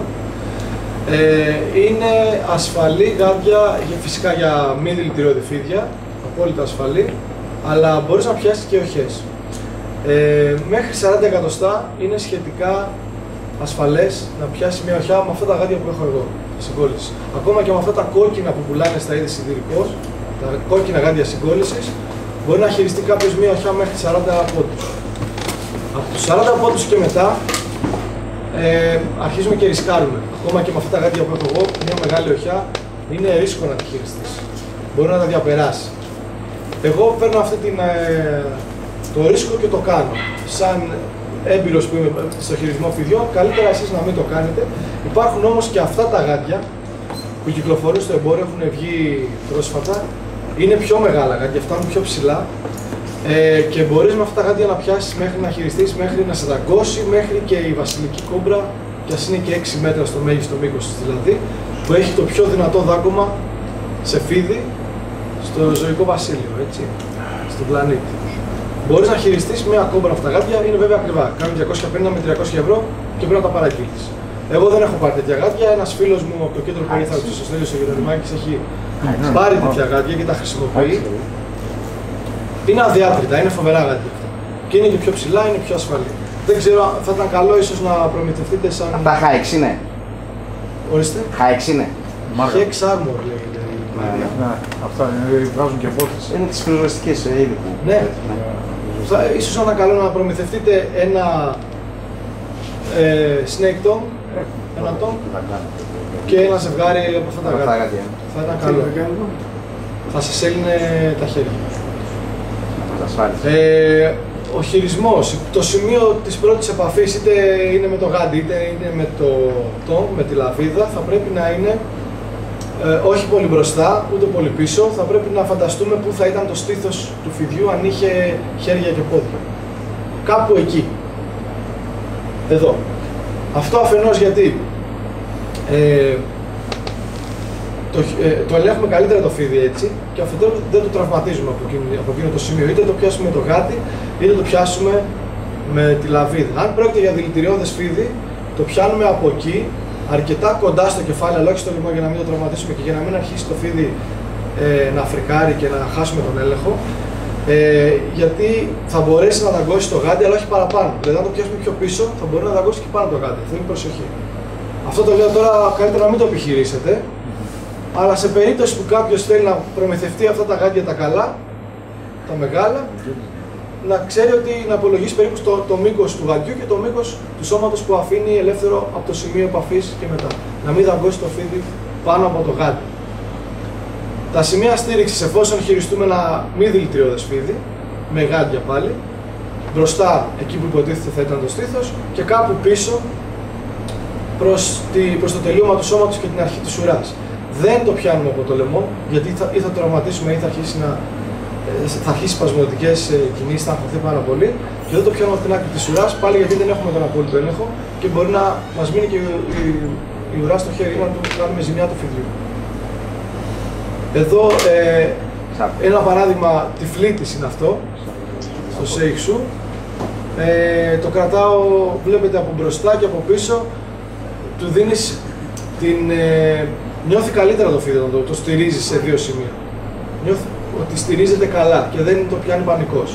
Ε, είναι ασφαλή γάτια, φυσικά για μη δηλητηριώδη φίδια, απόλυτα ασφαλή, αλλά μπορείς να πιάσεις και οχές. Ε, μέχρι σαράντα εκατοστά είναι σχετικά ασφαλές να πιάσει μια οχιά με αυτά τα γάτια που έχω εγώ, συγκόλληση. Ακόμα και με αυτά τα κόκκινα που πουλάνε στα είδη σιδηρικός, τα κόκκινα γάντια συγκόλλησης, μπορεί να χειριστεί κάποιος μια οχιά μέχρι σαράντα πόντους. Από τους σαράντα πόντους και μετά ε, αρχίζουμε και ρισκάρουμε. Ακόμα και με αυτά τα γάντια που έχω εγώ, μια μεγάλη οχιά είναι ρίσκο να τη χειριστείς. Μπορεί να τα διαπεράσει. Εγώ παίρνω αυτή την, ε, το ρίσκο και το κάνω. Σαν έμπειρος που είμαι στο χειρισμό φιδιών, καλύτερα εσείς να μην το κάνετε. Υπάρχουν όμως και αυτά τα γάντια που κυκλοφορούν στο εμπόριο, έχουν βγει πρόσφατα. Είναι πιο μεγάλα γάντια, φτάνουν πιο ψηλά ε, και μπορείς με αυτά τα γάντια να πιάσεις μέχρι να χειριστείς, μέχρι να σε δαγκώσει, μέχρι και η βασιλική κόμπρα, κι ας είναι και έξι μέτρα στο μέγιστο μήκος της δηλαδή, που έχει το πιο δυνατό δάγκωμα σε φίδι στο ζωικό βασίλειο, έτσι, στον πλανήτη. Μπορείς να χειριστείς μια κόμπρα αυτά τα γάντια, είναι βέβαια ακριβά. Κάνουν διακόσια πενήντα με τριακόσια ευρώ και πρέπει να τα παραγγείλεις. Εγώ δεν έχω πάρει τέτοια γάντια. Ένας φίλος μου από το κέντρο περίθαλψης, ο Στέλιος ο Γερονιμάκης, έχει πάρει τέτοια γάντια και τα χρησιμοποιεί. Είναι αδιάτριτα, είναι φοβερά γάντια αυτά. Και είναι και πιο ψηλά, είναι πιο ασφαλή. Δεν ξέρω, θα ήταν καλό ίσως να προμηθευτείτε σαν. Τα Χάιξ είναι. Ορίστε. Χάιξ είναι. Hex Armor λέγεται. Ναι, αυτά βγάζουν και πόρτες. Είναι τις πυροσβεστικές είδη που. Ναι. Θα, ίσως θα ήταν καλό να προμηθευτείτε ένα ε, snake tongue, ένα tongue και ένα ζευγάρι από αυτά τα γάτια. Θα ήταν καλό. Θα σας έλυνε τα χέρια. Ε, ο χειρισμός, το σημείο της πρώτης επαφής, είτε είναι με το γάντι είτε είναι με το tongue, με τη λαβίδα, θα πρέπει να είναι Ε, όχι πολύ μπροστά, ούτε πολύ πίσω. Θα πρέπει να φανταστούμε πού θα ήταν το στήθος του φιδιού αν είχε χέρια και πόδια. Κάπου εκεί. Εδώ. Αυτό αφενός γιατί ε, το, ε, το ελέγχουμε καλύτερα το φίδι έτσι και αφετέρου δεν το τραυματίζουμε από εκείνο, από εκείνο το σημείο. Είτε το πιάσουμε με το γάτι, είτε το πιάσουμε με τη λαβίδα. Αν πρόκειται για δηλητηριώδες φίδι, το πιάνουμε από εκεί, αρκετά κοντά στο κεφάλι, αλλά όχι στο λαιμό για να μην το τραυματίσουμε και για να μην αρχίσει το φίδι ε, να φρικάρει και να χάσουμε τον έλεγχο. Ε, γιατί θα μπορέσει να δαγκώσει το γάντι, αλλά όχι παραπάνω. Δηλαδή, αν το πιάσουμε πιο πίσω, θα μπορεί να δαγκώσει και πάνω το γάντι. Θέλει προσοχή. Αυτό το λέω τώρα, καλύτερα να μην το επιχειρήσετε. Αλλά σε περίπτωση που κάποιο θέλει να προμηθευτεί αυτά τα γάντια τα καλά, τα μεγάλα, να ξέρει ότι να απολογίσει περίπου το, το μήκος του γαντιού και το μήκος του σώματος που αφήνει ελεύθερο από το σημείο επαφής και μετά. Να μην δαγκώσει το φίδι πάνω από το γάντι. Τα σημεία στήριξης, εφόσον χειριστούμε ένα μη δηλητηριώδες φίδι, με γάντια πάλι, μπροστά εκεί που υποτίθεται θα ήταν το στήθος και κάπου πίσω προς, τη, προς το τελείωμα του σώματος και την αρχή της ουράς. Δεν το πιάνουμε από το λαιμό, γιατί θα, ή θα το τραυματίσουμε ή θα αρχίσει να θα αρχίσει σπασμωδικές κινήσεις, θα αγχωθεί πάρα πολύ και δεν το πιάνουμε από την άκρη της ουράς, πάλι γιατί δεν έχουμε τον απόλυτο έλεγχο και μπορεί να μας μείνει και η, η, η ουρά στο χέρι να του κάνουμε ζημιά του φιδιού. Εδώ ε, ένα παράδειγμα τυφλίτης είναι αυτό, στο Σέιξου. Ε, το κρατάω, βλέπετε, από μπροστά και από πίσω, του δίνεις την... Ε, νιώθει καλύτερα το φίδι, το, το στηρίζει σε δύο σημεία. Νιώθει ότι στηρίζεται καλά και δεν το πιάνει πανικός.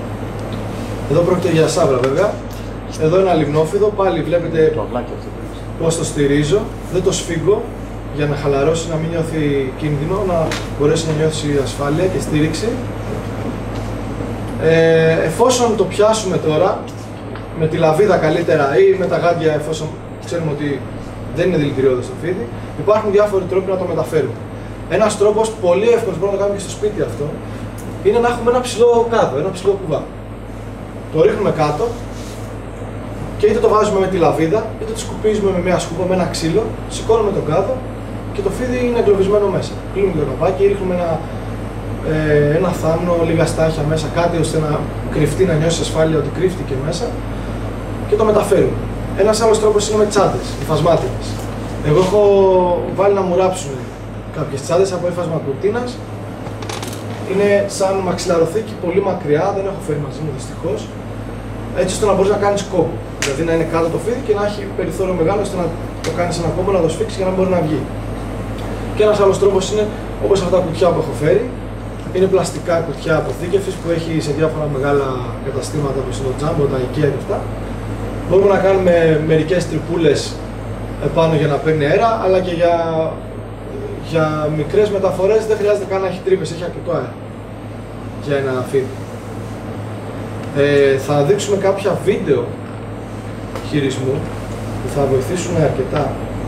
Εδώ πρόκειται για σάβρα βέβαια. Εδώ ένα λιμνόφυδο, πάλι βλέπετε... Το αυλάκι αυτό. πώς το στηρίζω, δεν το σφίγγω για να χαλαρώσει, να μην νιώθει κίνδυνο, να μπορέσει να νιώθει ασφάλεια και στήριξη. Ε, εφόσον το πιάσουμε τώρα, με τη λαβίδα καλύτερα ή με τα γάντια, εφόσον ξέρουμε ότι δεν είναι δηλητηριώδες το φίδι, υπάρχουν διάφοροι τρόποι να το μεταφέρουμε. Ένας τρόπος πολύ εύκολος, μπορούμε να το κάνουμε και στο σπίτι αυτό, είναι να έχουμε ένα ψηλό κάδο, ένα ψηλό κουβά. Το ρίχνουμε κάτω και είτε το βάζουμε με τη λαβίδα, είτε το σκουπίζουμε με μια σκούπα, με ένα ξύλο, σηκώνουμε τον κάδο και το φίδι είναι εγκλωβισμένο μέσα. Κλείνουμε το καπάκι, ρίχνουμε ένα, ε, ένα θάμνο, λίγα στάχια μέσα, κάτι ώστε να κρυφτεί, να νιώσει ασφάλεια ότι κρύφτηκε μέσα και το μεταφέρουμε. Ένας άλλος τρόπος είναι με τσάντες, υφασμάτικες. Εγώ έχω βάλει να μου ράψουν κάποιες τσάντες από ύφασμα κουρτίνας. Είναι σαν μαξιλαροθήκη, πολύ μακριά, δεν έχω φέρει μαζί μου δυστυχώς. Έτσι ώστε να μπορείς να κάνεις κόμπο. Δηλαδή να είναι κάτω το φίδι και να έχει περιθώριο μεγάλο ώστε να το κάνεις ένα κόμπο, να το σφίξεις για να μπορεί να βγει. Και ένας άλλος τρόπος είναι όπως αυτά τα κουτιά που έχω φέρει. Είναι πλαστικά κουτιά αποθήκευσης που έχει σε διάφορα μεγάλα καταστήματα όπως είναι το Jumbo, τα IKEA και αυτά. Μπορούμε να κάνουμε μερικές τρυπούλες επάνω για να παίρνει αέρα, αλλά και για, για μικρές μεταφορές δεν χρειάζεται καν να έχει τρύπες, έχει αρκετό αέρα για ένα φίδι. Ε, θα δείξουμε κάποια βίντεο χειρισμού που θα βοηθήσουν αρκετά.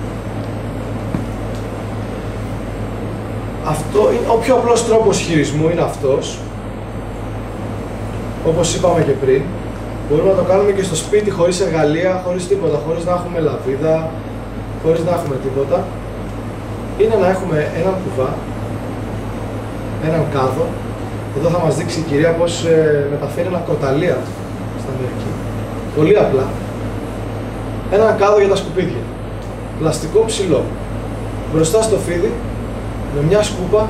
Αυτό, ο πιο απλός τρόπος χειρισμού είναι αυτός. Όπως είπαμε και πριν, μπορούμε να το κάνουμε και στο σπίτι χωρίς εργαλεία, χωρίς τίποτα, χωρίς να έχουμε λαβίδα, χωρίς να έχουμε τίποτα. Είναι να έχουμε έναν κουβά, έναν κάδο. Εδώ θα μας δείξει η κυρία πώς ε, μεταφέρει ένα κροταλία στα Αμερική. Πολύ απλά. Έναν κάδο για τα σκουπίδια. Πλαστικό ψηλό. Μπροστά στο φίδι, με μια σκούπα,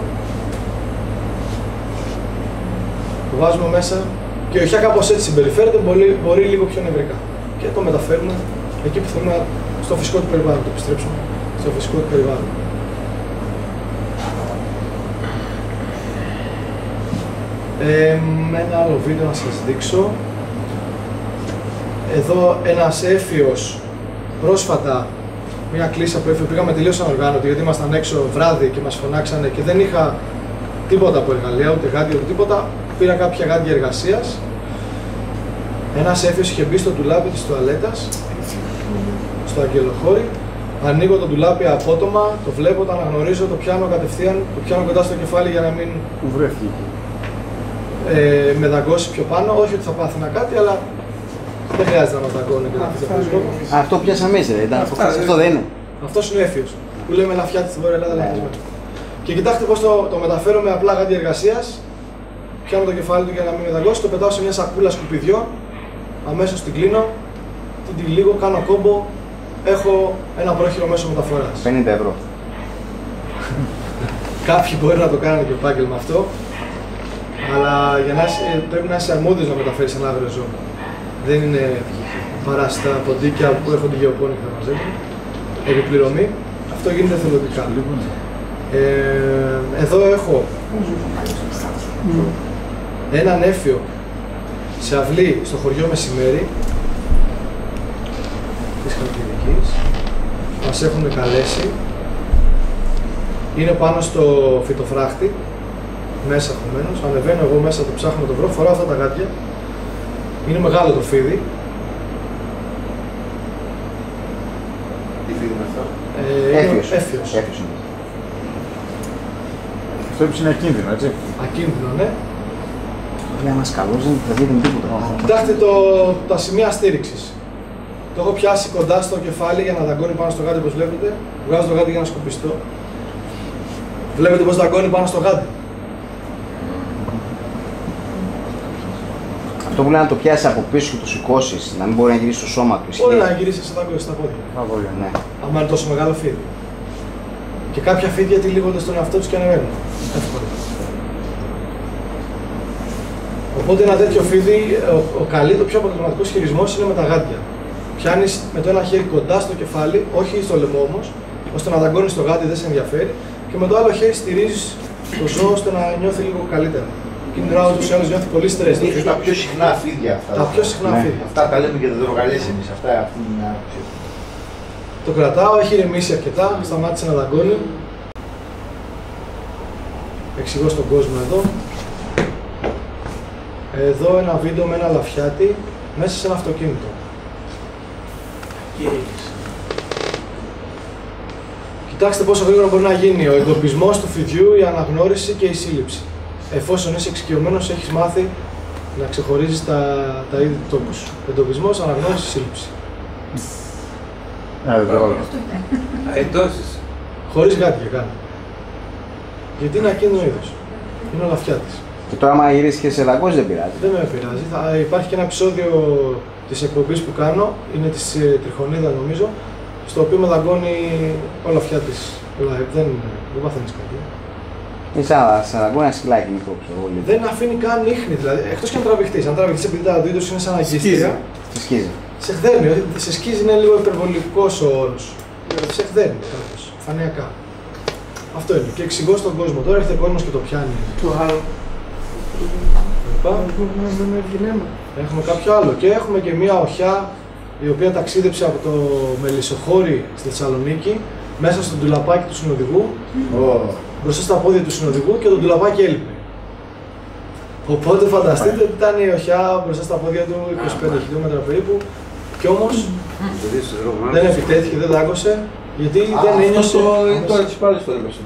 το βάζουμε μέσα και όχι κάπως έτσι συμπεριφέρεται, μπορεί, μπορεί λίγο πιο νευρικά. Και το μεταφέρουμε εκεί που θέλουμε, στο φυσικό του περιβάλλον, το επιστρέψουμε στο φυσικό του περιβάλλον. Ε, με ένα άλλο βίντεο να σας δείξω. Εδώ ένας έφιος πρόσφατα, μια κλίσα που έφυγε, πήγαμε τελείως ανοργάνωτοι γιατί ήμασταν έξω βράδυ και μας φωνάξανε και δεν είχα τίποτα από εργαλεία, ούτε γάντια ούτε τίποτα. Πήρα κάποια γάντια εργασίας. Ένας έφιος είχε μπει στο ντουλάπι της τουαλέτας, στο αγγελοχώρι. Ανοίγω το ντουλάπι απότομα, το βλέπω, το αναγνωρίζω, το πιάνω κατευθείαν, το πιάνω κοντά στο κεφάλι για να μην Που βρέθηκε. ε, με δαγκώσει πιο πάνω. Όχι ότι θα πάθαινα κάτι, αλλά δεν χρειάζεται να μας δαγκώνει και να πει Α, αυτό πιάσαμε έτσι, ήταν αυτό, αυτό δεν είναι. Αυτός είναι ο έφιος, που λέμε λαφιάτι στη Βόρεια Ελλάδα λανθασμένο. Και κοιτάξτε πώς το, το μεταφέρω με απλά γάντια εργασίας. Πιάνω το κεφάλι του για να μην με δαγκώσει, το πετάω σε μια σακούλα σκουπιδιών. Αμέσως την κλείνω, την τυλίγω, κάνω κόμπο. Έχω ένα πρόχειρο μέσο μεταφοράς. πενήντα ευρώ. Κάποιοι μπορεί να το κάνουν και επάγγελμα αυτό, αλλά για να είσαι, πρέπει να είσαι αρμόδιος να μεταφέρεις ένα άγριο ζώο. Δεν είναι παράσιτα ποντίκια που έχουν τη γεωπόνη να μαζεύουν. Επιπληρωμή. Αυτό γίνεται θελοντικά. Ε, εδώ έχω έναν έφιο σε αυλή στο χωριό Μεσημέρι της Χαλκιδικής. Μας έχουν καλέσει. Είναι πάνω στο φυτοφράχτη, μέσα χωμένος. Ανεβαίνω εγώ μέσα, το ψάχνω να το βρω, φοράω αυτά τα γάντια. Είναι μεγάλο το φίδι. Τι φίδι είναι αυτό? Ε, Έφιος. Έφιος. Έφιος είναι. Αυτό έπεισε είναι ακίνδυνο, έτσι. Ακίνδυνο, ναι. Λέει ένας καλός, δεν δίνει τίποτα. Κοιτάξτε το, τα σημεία στήριξης. Το έχω πιάσει κοντά στο κεφάλι για να δαγκώνει πάνω στο γάντι, όπως βλέπετε. Βγάζω το γάντι για να σκοπιστώ. Βλέπετε πως δαγκώνει πάνω στο γάντι. Αυτό που λέει να το πιάσει από πίσω και το σηκώσεις, να μην μπορεί να γυρίσει στο σώμα του. Μπορεί να γυρίσει σε δάγκωση στα πόδια. Να δω για Ναι. Αν είναι τόσο μεγάλο φίδι. Και κάποια φίδια τυλίγονται στον εαυτό τους και ανεβαίνουν. Εύκολα. Οπότε ένα τέτοιο φίδι, ο, ο καλή, το πιο αποτελεσματικός χειρισμός είναι με τα γάντια. Πιάνεις με το ένα χέρι κοντά στο κεφάλι, όχι στο λαιμό όμως, ώστε να δαγκώνεις το γάντι, δεν σε ενδιαφέρει, και με το άλλο χέρι στηρίζεις το ζώο ώστε να νιώθει λίγο καλύτερα. Εκείνη την ώρα τους άλλους νιώθει πολύ στρες. Είναι τα πιο συχνά φίδια αυτά. Τα πιο συχνά Ναι. φίδια. Αυτά τα λέμε και τα δρογαλές εμείς. Αυτά αυτή είναι η άποψη. Το κρατάω, έχει ηρεμήσει αρκετά, σταμάτησε να δαγκώνει. Εξηγώ στον κόσμο εδώ. Εδώ ένα βίντεο με ένα λαφιάτι μέσα σε ένα αυτοκίνητο. Yes. Κοιτάξτε πόσο γρήγορα μπορεί να γίνει ο εντοπισμός του φιδιού, η αναγνώριση και η σύλληψη. Εφόσον είσαι εξοικειωμένος, έχεις μάθει να ξεχωρίζεις τα, τα είδη του τόπου σου. Εντοπισμός, αναγνώριση, σύλληψη. Ναι, δεν το όλο. Εντόσεις. Χωρίς γάντια κάνει. Γιατί είναι ακίνδυνο είδος. Είναι ο λαφιάτης. Και τώρα, άμα γυρίσει και σε δαγκώσει, δεν πειράζει. Δεν με πειράζει. Θα υπάρχει και ένα επεισόδιο της εκπομπής που κάνω, είναι της Τριχονίδα νομίζω, στο οποίο με δαγκώνει ο λαφιάτης live. Δεν, δεν παθαίνεις κάτι. Είναι σαν να δαγκώνει ένα σκυλάκι μικρό, ξέρω εγώ. Δεν αφήνει καν ίχνη, δηλαδή, εκτός και αν τραβηχτείς. Αν τραβηχτείς επειδή τα δύο είναι σαν αγκίστρια, Σε σκίζει. σε χδέρνει. Σε σκίζει είναι λίγο υπερβολικός ο όρος. Σε χδέρνει κάπως, φανειακά. Αυτό είναι. Και εξηγώ στον κόσμο. Τώρα έρχεται ο κόσμος και το πιάνει. Το άλλο. Έχουμε κάποιο άλλο. Και έχουμε και μία οχιά η οποία ταξίδεψε από το Μελισσοχώρι στη Θεσσαλονίκη μέσα στο ντουλαπάκι του συνοδηγού, Oh. μπροστά στα πόδια του συνοδηγού και το ντουλαπάκι έλειπε. Οπότε φανταστείτε ότι ήταν η οχιά μπροστά στα πόδια του είκοσι πέντε χιλιόμετρα περίπου και όμως δεν επιτέθηκε, δεν δάγκωσε γιατί δεν ένιωσε. Τώρα τις πάλι στο έπαιξε.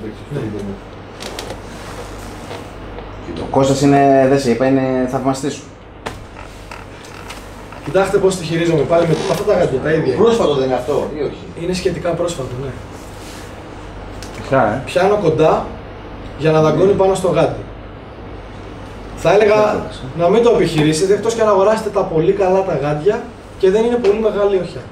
Ο Κώστας είναι, δεν σε είπα, είναι θαυμαστής σου. Κοιτάξτε πώς τη χειρίζομαι πάλι με αυτά τα γάντια, τα ίδια. Πρόσφατο δεν είναι αυτό, ή όχι? Είναι σχετικά πρόσφατο, ναι. Ποια, ε. Πιάνω κοντά για να δαγκώνει πάνω στο γάντι. Θα έλεγα να μην το επιχειρήσετε εκτός και να αγοράσετε τα πολύ καλά τα γάντια και δεν είναι πολύ μεγάλη οχιά.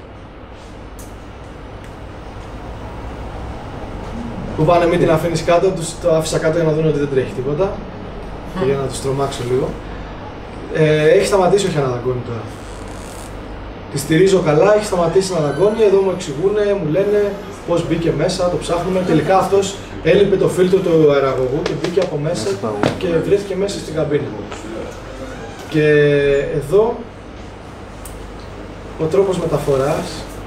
Που πάνε μην την αφήνεις κάτω, τους το άφησα κάτω για να δουν ότι δεν τρέχει τίποτα. Και για να τους τρομάξω λίγο. Ε, έχει σταματήσει όχι να δαγκώνει τώρα. Τη στηρίζω καλά, έχει σταματήσει να δαγκώνει, εδώ μου εξηγούνε, μου λένε πώς μπήκε μέσα, το ψάχνουμε. Τελικά αυτός έλειπε το φίλτρο του αεραγωγού και μπήκε από μέσα και βρέθηκε μέσα στην καμπίνα. Και εδώ ο τρόπος μεταφοράς.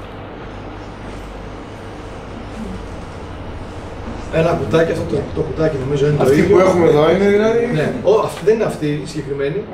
Ένα κουτάκι, αυτό το, το κουτάκι νομίζω είναι Αυτή το ίδιο. που έχουμε εδώ είναι δηλαδή. Ναι, ο, αυτή, δεν είναι αυτή η συγκεκριμένη.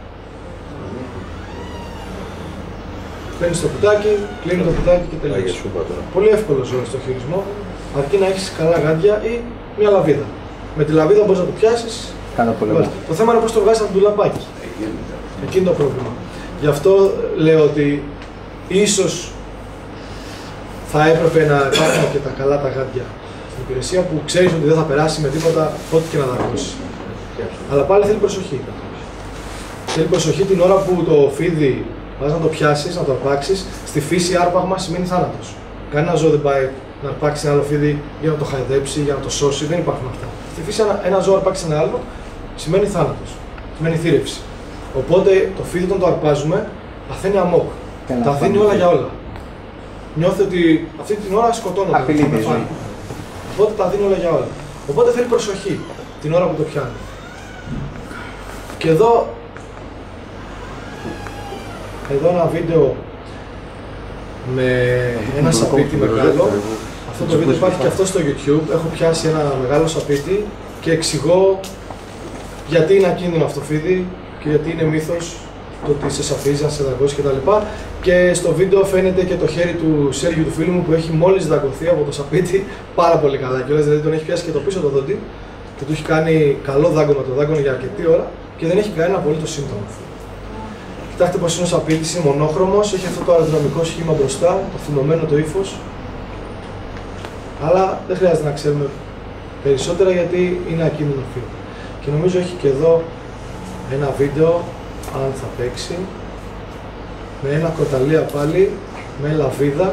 Παίρνεις το κουτάκι, κλείνει το κουτάκι και τελείωσε. Πολύ εύκολο ζώο στο χειρισμό, αρκεί να έχεις καλά γάντια ή μια λαβίδα. Με τη λαβίδα μπορείς να το πιάσεις. Κάτω από λεπτό. Το θέμα είναι πώς το βγάζεις από το ντουλαπάκι. Εκείνη το πρόβλημα. Γι' αυτό λέω ότι ίσως θα έπρεπε να υπάρχουν και τα καλά τα γάντια στην υπηρεσία που ξέρεις ότι δεν θα περάσει με τίποτα ό,τι και να δαγκώσει. Αλλά πάλι θέλει προσοχή. Θέλει προσοχή την ώρα που το φίδι πας να το πιάσεις, να το αρπάξεις. Στη φύση άρπαγμα σημαίνει θάνατος. Κανένα ζώο δεν πάει να αρπάξει ένα άλλο φίδι για να το χαϊδέψει, για να το σώσει. Δεν υπάρχουν αυτά. Στη φύση ένα, ένα ζώο αρπάξει ένα άλλο σημαίνει θάνατος. Σημαίνει θύρευση. Οπότε το φίδι όταν το αρπάζουμε παθαίνει αμόκ. Τα δίνει όλα για όλα. Νιώθει ότι αυτή την ώρα σκοτώνονται. Απειλεί τη ζωή. Οπότε τα δίνει όλα για όλα. Οπότε θέλει προσοχή την ώρα που το πιάνει. Και εδώ, εδώ ένα βίντεο με ένα σαπίτι μεγάλο. Αυτό το βίντεο υπάρχει και αυτό στο YouTube. Έχω πιάσει ένα μεγάλο σαπίτι και εξηγώ γιατί είναι ακίνδυνο αυτό το φίδι και γιατί είναι μύθος το ότι σε σαφίζει, να σε δαγκώσει κτλ. Και στο βίντεο φαίνεται και το χέρι του Σέργιου του φίλου μου που έχει μόλις δαγκωθεί από το σαπίτι πάρα πολύ καλά. Και δηλαδή τον έχει πιάσει και το πίσω το δόντι και του έχει κάνει καλό δάγκωμα, το δάγκωνε για αρκετή ώρα και δεν έχει κανένα απολύτως σύμπτωμα. Κοιτάξτε πως είναι ο σαπίτης, είναι μονόχρωμος, έχει αυτό το αεροδυναμικό σχήμα μπροστά, το θυμωμένο το ύφος. Αλλά δεν χρειάζεται να ξέρουμε περισσότερα γιατί είναι ακίνδυνο φύλλο. Και νομίζω έχει και εδώ ένα βίντεο, αν θα παίξει, με ένα κροταλία πάλι, με λαβίδα.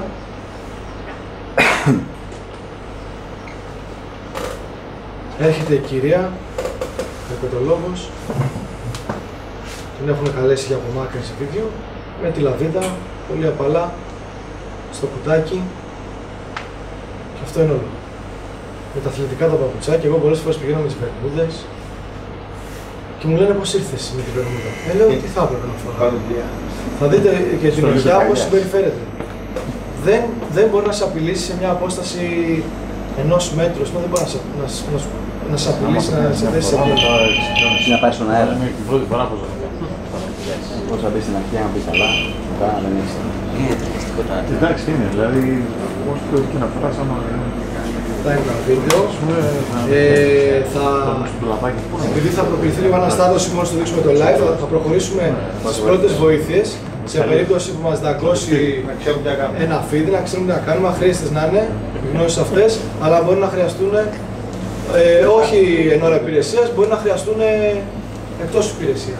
Έρχεται η κυρία, ο κοτολόγος, την έχουν καλέσει για απομάκρυνση βίντεο, με τη λαβίδα, πολύ απαλά, στο κουτάκι. Και αυτό είναι όλο. Με τα αθλητικά τα παπουτσάκια, εγώ πολλές φορές πηγαίνω με τις βερμούδες και μου λένε πώς ήρθες με την βερμούδα. Ε, λέω τι θα έπρεπε να φοράω. Θα δείτε και την οχιά πώς συμπεριφέρεται. δεν, δεν μπορεί να σε απειλήσει σε μια απόσταση ενός μέτρου. Δεν μπορεί να σε, να, να, να σε απειλήσει, να σε θέσει σε μία. Να πάει στον αέρα. Είναι την πρώτη φορά που θα Πώς θα μπει στην αρχή, να μπει καλά, μετά δεν έχεις. Εντάξει, είναι, δηλαδή, όσο το και να φοράς, άμα Θα είναι ένα βίντεο. Ε, θα... Επειδή θα προκριθεί λίγο αναστάτωση μόλις το δείξουμε το live, θα, θα προχωρήσουμε στις πρώτες βοήθειες. Σε περίπτωση που μας δαγκώσει ένα φίδι, να ξέρουμε τι να κάνουμε, αχρήστες να είναι οι γνώσεις αυτές, αλλά μπορεί να χρειαστούν, ε, όχι εν ώρα υπηρεσίας, μπορεί να χρειαστούν εκτός υπηρεσίας.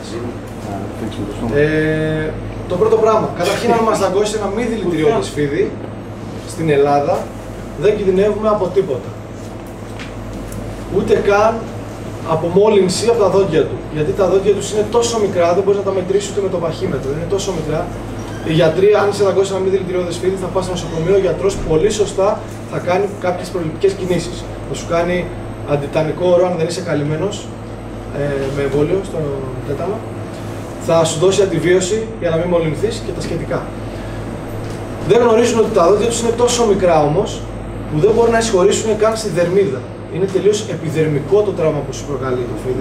Ε, το πρώτο πράγμα, καταρχήν αν μας δαγκώσει ένα μη δηλητηριώδες φίδι στην Ελλάδα, δεν κινδυνεύουμε από τίποτα. Ούτε καν από μόλυνση από τα δόντια του. Γιατί τα δόντια του είναι τόσο μικρά, δεν μπορείς να τα μετρήσεις ούτε με το παχύμετρο. Είναι τόσο μικρά. Οι γιατροί, αν σε δαγκώσει ένα μη δηλητηριώδες φίδι, θα πας στο νοσοκομείο. Ο γιατρός πολύ σωστά θα κάνει κάποιες προληπτικές κινήσεις. Θα σου κάνει αντιτανικό όρο αν δεν είσαι καλυμμένος ε, με εμβόλιο στο τέτανο. Θα σου δώσει αντιβίωση για να μην μολυνθείς και τα σχετικά. Δεν γνωρίζουν ότι τα δόντια τους είναι τόσο μικρά όμως που δεν μπορούν να εισχωρήσουν καν στη δερμίδα. Είναι τελείως επιδερμικό το τραύμα που σου προκαλεί το φίδι.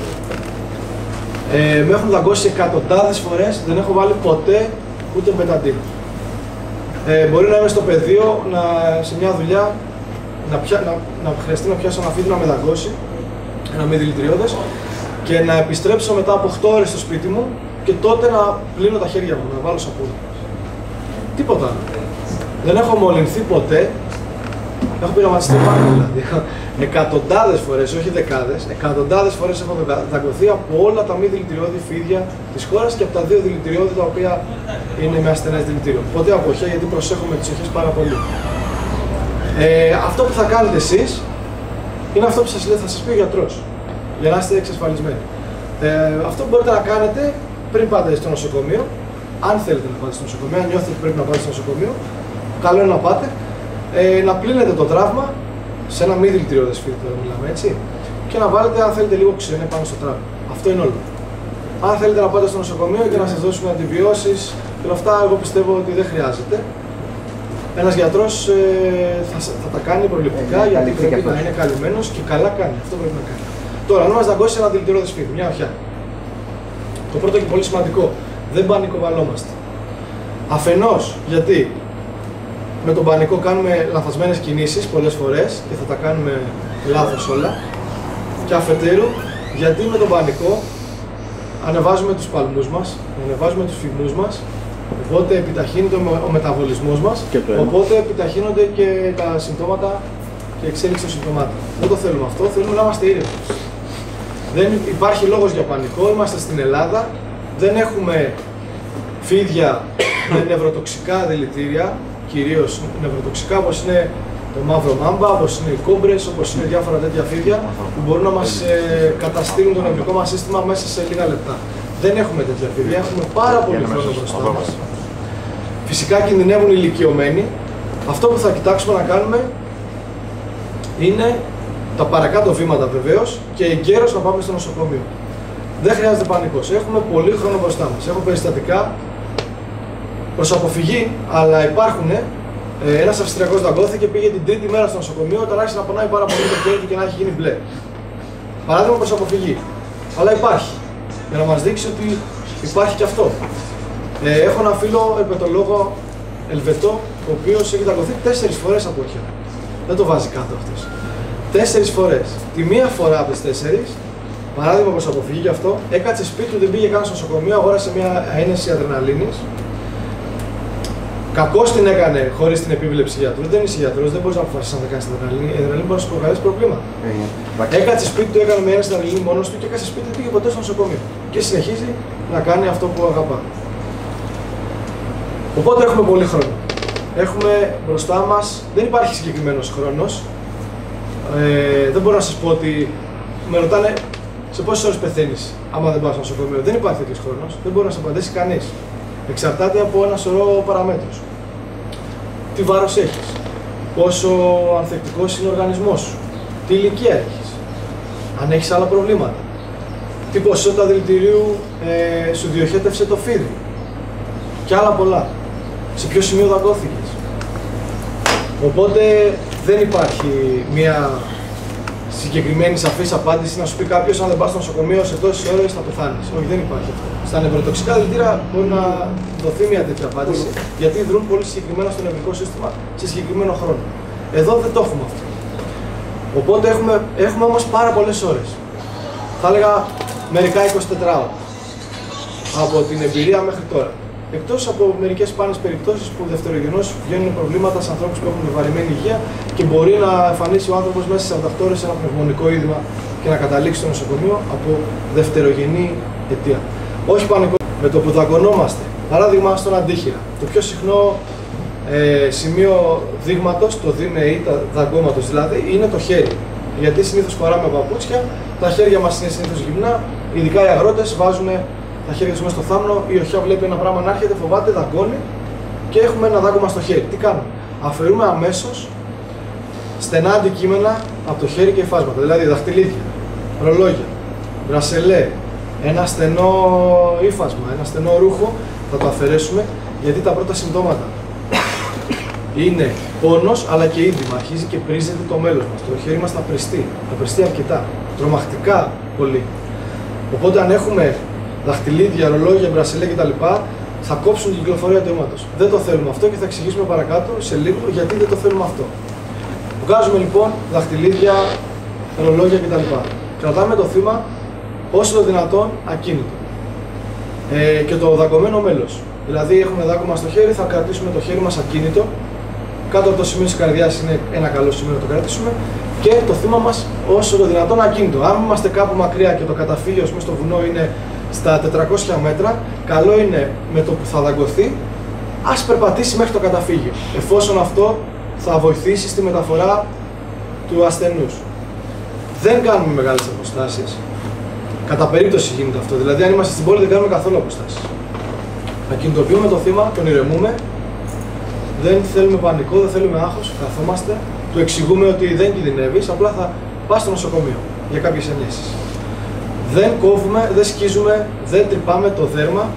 Ε, με έχουν δαγκώσει εκατοντάδες φορές, δεν έχω βάλει ποτέ ούτε μπεταντίνο. Ε, μπορεί να είμαι στο πεδίο, να, σε μια δουλειά, να, πια, να, να χρειαστεί να πιάσω ένα φίδι να με δαγκώσει, ένα μη δηλητηριώδες, και να επιστρέψω μετά από οκτώ ώρες στο σπίτι μου και τότε να πλύνω τα χέρια μου, να βάλω σαπούνι. Τίποτα. Δεν έχω μολυνθεί ποτέ. Έχω πειραματιστεί πάνω δηλαδή. Εκατοντάδες φορές, όχι δεκάδες, εκατοντάδες φορές έχω δαγκωθεί από όλα τα μη δηλητηριώδη φίδια της χώρας και από τα δύο δηλητηριώδη τα οποία είναι με ασθενές δηλητήριο. Ποτέ από οχιά, γιατί προσέχουμε τις οχές πάρα πολύ. Ε, αυτό που θα κάνετε εσείς είναι αυτό που σας λέει, θα σας πει ο γιατρός, για να είστε εξασφαλισμένοι. Ε, αυτό που μπορείτε να κάνετε πριν πάτε στο νοσοκομείο, αν θέλετε να πάτε στο νοσοκομείο, αν νιώθετε ότι πρέπει να πάτε στο νοσοκομείο, καλό είναι να πάτε. Ε, να πλύνετε το τραύμα σε ένα μη δηλητηριώδες φίδι, τώρα μιλάμε έτσι, και να βάλετε αν θέλετε λίγο ξενέ πάνω στο τραύμα. Αυτό είναι όλο. Αν θέλετε να πάτε στο νοσοκομείο και να σας δώσουν αντιβιώσεις και όλα αυτά, εγώ πιστεύω ότι δεν χρειάζεται. Ένας γιατρός ε, θα, θα τα κάνει προληπτικά ε, γιατί πρέπει να είναι καλυμμένος και καλά κάνει. Αυτό πρέπει να κάνει. Τώρα, αν μας δαγκώσει ένα δηλητηριώδες φίδι, μια οχιά. Το πρώτο και πολύ σημαντικό, δεν πανικοβαλόμαστε. Αφενός, γιατί με τον πανικό κάνουμε λανθασμένες κινήσεις πολλές φορές και θα τα κάνουμε λάθος όλα. Και αφετέρου, γιατί με τον πανικό ανεβάζουμε τους παλμούς μας, ανεβάζουμε τους φυγμούς μας, οπότε επιταχύνεται ο μεταβολισμός μας, οπότε επιταχύνονται και τα συμπτώματα και η εξέλιξη των συμπτωμάτων. Δεν το θέλουμε αυτό, θέλουμε να είμαστε ήρεμοι. Δεν υπάρχει λόγος για πανικό, είμαστε στην Ελλάδα, δεν έχουμε φίδια με νευροτοξικά δηλητήρια, κυρίως νευροτοξικά, όπως είναι το μαύρο μάμπα, όπως είναι οι κόμπρες, όπως είναι διάφορα τέτοια φίδια που μπορούν να μας ε, καταστήλουν το νευρικό μας σύστημα μέσα σε λίγα λεπτά. Δεν έχουμε τέτοια φίδια, έχουμε πάρα πολύ χρόνο μπροστά μας. Φυσικά κινδυνεύουν οι ηλικιωμένοι. Αυτό που θα κοιτάξουμε να κάνουμε είναι τα παρακάτω βήματα βεβαίως και εγκαίρως να πάμε στο νοσοκομείο. Δεν χρειάζεται πανικός. Έχουμε πολύ χρόνο μπροστά μας. Έχω περιστατικά προς αποφυγή, αλλά υπάρχουν. Ε, ένας Αυστριακός δαγκώθηκε, πήγε την τρίτη μέρα στο νοσοκομείο όταν άρχισε να πονάει πάρα πολύ το χέρι του και να έχει γίνει μπλε. Παράδειγμα προς αποφυγή. Αλλά υπάρχει. Για να μας δείξει ότι υπάρχει και αυτό. Ε, έχω ένα φίλο ερπετολόγο Ελβετό, ο οποίος έχει δαγκωθεί τέσσερις φορές από οχιά. Δεν το βάζει κάτω αυτός. Τέσσερις φορές. Τη μία φορά από τις τέσσερις, παράδειγμα προς αποφυγή γι' αυτό, έκατσε σπίτι του, δεν πήγε καν στο νοσοκομείο, αγόρασε μια αένεση αδρεναλίνης. Κακώς την έκανε χωρίς την επίβλεψη γιατρού. Δεν είσαι γιατρός, δεν μπορείς να αποφασίσεις αν θα κάνεις την αδρεναλίνη. Η αδρεναλίνη μπορεί να σου προκαλέσει προβλήματα. Ε, έκατσε σπίτι του, έκανε μια αένεση αδρεναλίνη μόνος του και έκατσε σπίτι του, πήγε ποτέ στο νοσοκομείο. Και συνεχίζει να κάνει αυτό που αγαπά. Οπότε έχουμε πολύ χρόνο. Έχουμε μπροστά μας, δεν υπάρχει συγκεκριμένος χρόνος. Ε, δεν μπορώ να σας πω ότι με ρωτάνε σε πόσες ώρες πεθαίνεις άμα δεν πας στο νοσοκομείο. Δεν υπάρχει τέτοιος χρόνος, δεν μπορεί να σας απαντήσει κανείς. Εξαρτάται από ένα σωρό παραμέτρους. Τι βάρος έχεις, πόσο ανθεκτικός είναι ο οργανισμός σου, τι ηλικία έχεις, αν έχεις άλλα προβλήματα, τι ποσότητα δηλητηρίου ε, σου διοχέτευσε το φίδι και άλλα πολλά. Σε ποιο σημείο δαγκώθηκες. Οπότε δεν υπάρχει μια συγκεκριμένη σαφής απάντηση να σου πει κάποιος αν δεν πας στο νοσοκομείο σε τόσες ώρες θα πεθάνεις. Όχι, δεν υπάρχει αυτό. Στα νευροτοξικά δηλητήρια μπορεί να δοθεί μια τέτοια απάντηση γιατί δρούν πολύ συγκεκριμένα στο νευρικό σύστημα σε συγκεκριμένο χρόνο. Εδώ δεν το έχουμε αυτό. Οπότε έχουμε, έχουμε όμως πάρα πολλές ώρες. Θα έλεγα μερικά εικοσιτέσσερις ώρα από την εμπειρία μέχρι τώρα. Εκτός από μερικές σπάνιες περιπτώσεις που δευτερογενώς βγαίνουν προβλήματα σε ανθρώπους που έχουν βαρημένη υγεία και μπορεί να εμφανίσει ο άνθρωπος μέσα σε σαράντα οκτώ ώρες ένα πνευμονικό είδημα και να καταλήξει στο νοσοκομείο από δευτερογενή αιτία. Όχι πανικό. Με το που δαγκωνόμαστε, παράδειγμα στον αντίχειρα, το πιο συχνό ε, σημείο δείγματος, το δίμεϊ, τα δαγκώματος δηλαδή, είναι το χέρι. Γιατί συνήθως φοράμε παπούτσια, τα χέρια μας είναι συνήθως γυμνά, ειδικά οι αγρότες βάζουν τα χέρια τους μέσα στο θάμνο, η οχιά βλέπει ένα πράγμα να έρχεται, φοβάται, δαγκώνει και έχουμε ένα δάγκωμα στο χέρι. Τι κάνουμε? Αφαιρούμε αμέσως στενά αντικείμενα από το χέρι και υφάσματα, δηλαδή δαχτυλίδια, ρολόγια, μπρασελέ, ένα στενό ύφασμα, ένα στενό ρούχο, θα το αφαιρέσουμε γιατί τα πρώτα συμπτώματα είναι πόνος αλλά και έντυμα. Αρχίζει και πρίζεται το μέλος μας. Το χέρι μας θα πριστεί, θα πριστεί αρκετά, τρομακτικά πολύ. Οπότε αν έχουμε δαχτυλίδια, ρολόγια, μπρασελέ κτλ. Θα κόψουν την κυκλοφορία του αίματος. Δεν το θέλουμε αυτό και θα εξηγήσουμε παρακάτω σε λίγο γιατί δεν το θέλουμε αυτό. Βγάζουμε λοιπόν δαχτυλίδια, ρολόγια κτλ. Κρατάμε το θύμα όσο το δυνατόν ακίνητο. Ε, και το δαγκωμένο μέλος. Δηλαδή έχουμε δάγκωμα στο χέρι, θα κρατήσουμε το χέρι μας ακίνητο. Κάτω από το σημείο της καρδιάς είναι ένα καλό σημείο να το κρατήσουμε. Και το θύμα μας όσο το δυνατόν ακίνητο. Αν είμαστε κάπου μακριά και το καταφύγιο μέσα στο βουνό είναι στα τετρακόσια μέτρα, καλό είναι με το που θα δαγκωθεί, ας περπατήσει μέχρι το καταφύγιο, εφόσον αυτό θα βοηθήσει στη μεταφορά του ασθενούς. Δεν κάνουμε μεγάλες αποστάσεις. Κατά περίπτωση γίνεται αυτό. Δηλαδή, αν είμαστε στην πόλη, δεν κάνουμε καθόλου αποστάσεις. Θα κινητοποιούμε το θύμα, τον ηρεμούμε, δεν θέλουμε πανικό, δεν θέλουμε άγχος, καθόμαστε, του εξηγούμε ότι δεν κινδυνεύεις, απλά θα πας στο νοσοκομείο για κάποιες ενέσεις. Δεν κόβουμε, δεν σκίζουμε, δεν τρυπάμε το δέρμα.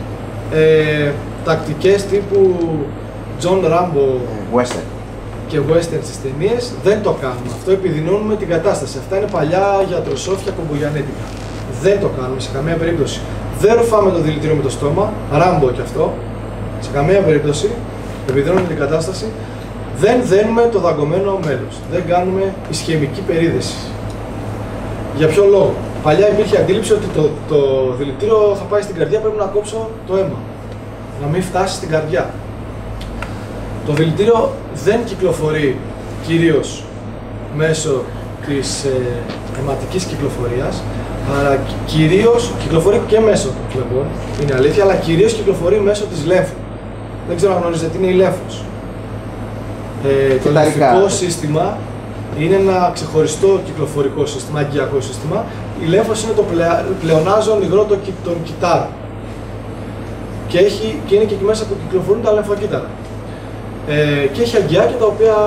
Ε, τακτικές τύπου John Rambo Western. και western στις ταινίες δεν το κάνουμε. Αυτό επιδεινώνουμε την κατάσταση. Αυτά είναι παλιά γιατροσόφια κομπογιανέτικα. Δεν το κάνουμε σε καμία περίπτωση. Δεν ρουφάμε το δηλητήριο με το στόμα, Rambo κι αυτό. Σε καμία περίπτωση επιδεινώνουμε την κατάσταση. Δεν δένουμε το δαγκωμένο μέλος. Δεν κάνουμε ισχυμική περίδεση. Για ποιο λόγο? Παλιά υπήρχε αντίληψη ότι το, το δηλητήριο θα πάει στην καρδιά, πρέπει να κόψω το αίμα. Να μην φτάσει στην καρδιά. Το δηλητήριο δεν κυκλοφορεί κυρίως μέσω της ε, αιματικής κυκλοφορίας, αλλά κυρίως κυκλοφορεί και μέσω των φλεγμών, είναι αλήθεια, αλλά κυρίως κυκλοφορεί μέσω της λέμφου. Δεν ξέρω αν γνωρίζετε τι είναι η λέμφος. Ε, το λεμφικό σύστημα είναι ένα ξεχωριστό κυκλοφορικό σύστημα, αγκιακό σύστημα. Η λέμφος είναι το πλεα... πλεονάζον υγρό των, των κυτάρων. Και, έχει... και είναι και εκεί μέσα που κυκλοφορούν τα λεμφοκύτταρα. Ε, και έχει αγκιάκια τα οποία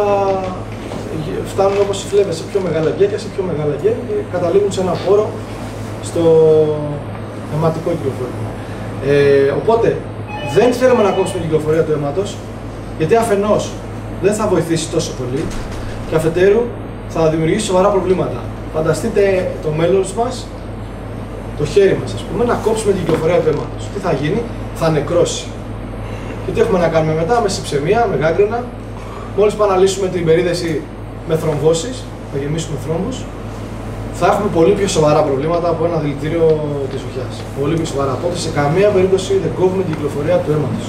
φτάνουν όπως οι φλέβες σε πιο μεγάλα αγκιάκια, σε πιο μεγάλα αγκιάκια και καταλήγουν σε ένα πόρο στο αιματικό κυκλοφορικό. Ε, οπότε δεν θέλουμε να κόψουμε την κυκλοφορία του αίματος, γιατί αφενός δεν θα βοηθήσει τόσο πολύ και αφετέρου θα δημιουργήσει σοβαρά προβλήματα. Φανταστείτε το μέλος μας, το χέρι μας ας πούμε, να κόψουμε την κυκλοφορία του αίματος. Τι θα γίνει? Θα νεκρώσει. Και τι έχουμε να κάνουμε μετά? Με συψαιμία, με γάγκραινα. Μόλις πάμε να λύσουμε την περίδεση με θρομβώσεις, θα γεμίσουμε θρόμβους, θα έχουμε πολύ πιο σοβαρά προβλήματα από ένα δηλητήριο της οχιάς. Πολύ πιο σοβαρά. Οπότε σε καμία περίπτωση δεν κόβουμε την κυκλοφορία του αίματος.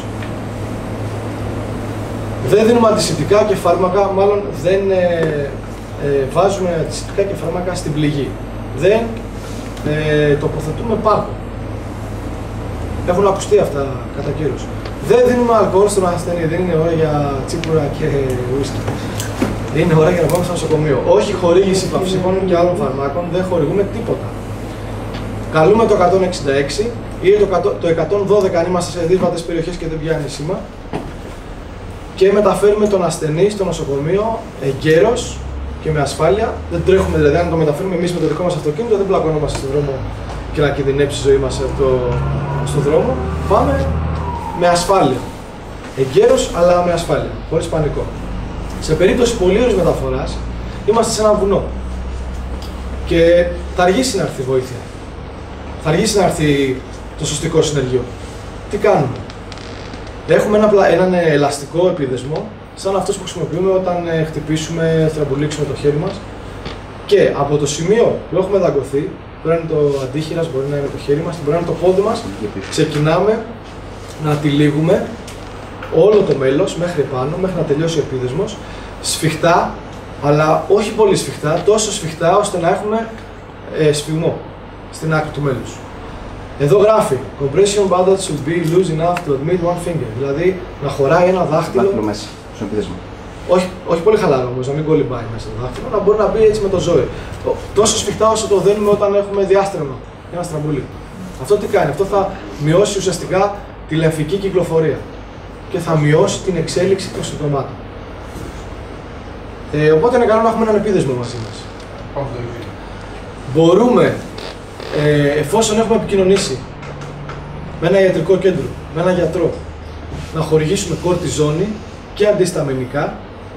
Δεν δίνουμε αντισηπτικά και φάρμακα, μάλλον δεν ε, ε, βάζουμε αντισηπτικά και φάρμακα στην πληγή. Δεν ε, τοποθετούμε πάγο. Έχουν ακουστεί αυτά κατά καιρούς. Δεν δίνουμε αλκοόλ στον ασθενή, δεν είναι ώρα για τσίπουρα και ουίσκι. Είναι ώρα για να πάμε στο νοσοκομείο. Όχι χορήγηση παυσίμων και άλλων φαρμάκων, δεν χορηγούμε τίποτα. Καλούμε το εκατόν εξήντα έξι ή το εκατόν δώδεκα αν είμαστε σε δύσβατες περιοχές και δεν πιάνει σήμα και μεταφέρουμε τον ασθενή στο νοσοκομείο εγκαίρως και με ασφάλεια. Δεν τρέχουμε δηλαδή, αν το μεταφέρουμε εμείς με το δικό μας αυτοκίνητο, δεν πλακωνόμαστε στον δρόμο και να κινδυνεύσει η ζωή μας στον δρόμο. Πάμε με ασφάλεια. Εγκαίρως, αλλά με ασφάλεια, χωρίς πανικό. Σε περίπτωση πολύ ώρες μεταφοράς, είμαστε σε ένα βουνό. Και θα αργήσει να έρθει η βοήθεια. Θα αργήσει να έρθει το σωστικό συνεργείο. Τι κάνουμε? Έχουμε ένα, έναν ελαστικό επίδεσμο, σαν αυτός που χρησιμοποιούμε όταν χτυπήσουμε, θραμπουλήξουμε το χέρι μας. Και από το σημείο που έχουμε δαγκωθεί, μπορεί να είναι το αντίχειρας, μπορεί να είναι το χέρι μας, μπορεί να είναι το πόδι μας, ξεκινάμε να τυλίγουμε όλο το μέλος μέχρι επάνω, μέχρι να τελειώσει ο επίδεσμος, σφιχτά, αλλά όχι πολύ σφιχτά, τόσο σφιχτά ώστε να έχουμε ε, σφιγμό στην άκρη του μέλους. Εδώ γράφει compression bundle should be loose enough to admit one finger, δηλαδή να χωράει ένα δάχτυλο, δάχτυλο μέσα στο επίδεσμο. Όχι, όχι πολύ χαλάρο όμως, να μην κολυμπάει μέσα το δάχτυλο, να μπορεί να μπει έτσι με το ζώο. Τόσο σφιχτά όσο το δένουμε όταν έχουμε διάστρεμα, ένα στραμπουλί. Αυτό τι κάνει? Αυτό θα μειώσει ουσιαστικά τη λεμφική κυκλοφορία και θα μειώσει την εξέλιξη των συμπτωμάτων. Ε, οπότε είναι καλό να έχουμε έναν επίδεσμο μαζί μας. Μπορούμε, ε, εφόσον έχουμε επικοινωνήσει με ένα ιατρικό κέντρο, με έναν γιατρό, να χορηγήσουμε κορτιζόνη και αντισταμινικά,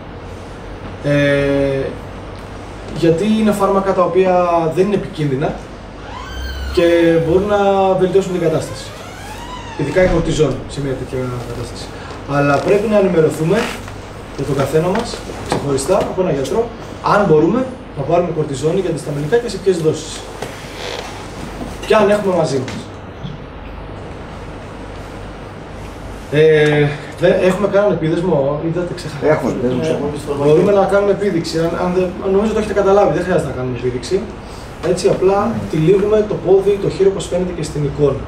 ε, γιατί είναι φάρμακα τα οποία δεν είναι επικίνδυνα και μπορούν να βελτιώσουν την κατάσταση. Ειδικά η κορτιζόνη σε μια τέτοια κατάσταση. Αλλά πρέπει να ενημερωθούμε για τον καθένα μας ξεχωριστά από έναν γιατρό, αν μπορούμε να πάρουμε κορτιζόνη για αντισταμινικά και σε ποιες δόσεις. Και αν έχουμε μαζί μας. Ε, έχουμε κάνει επίδεσμο, είδατε, ξεχάσατε. Έχουμε επίδεσμο. Μπορούμε να κάνουμε επίδειξη. Αν, αν δεν, νομίζω το έχετε καταλάβει, δεν χρειάζεται να κάνουμε επίδειξη. Έτσι, απλά τυλίγουμε το πόδι, το χείρο, όπως φαίνεται και στην εικόνα.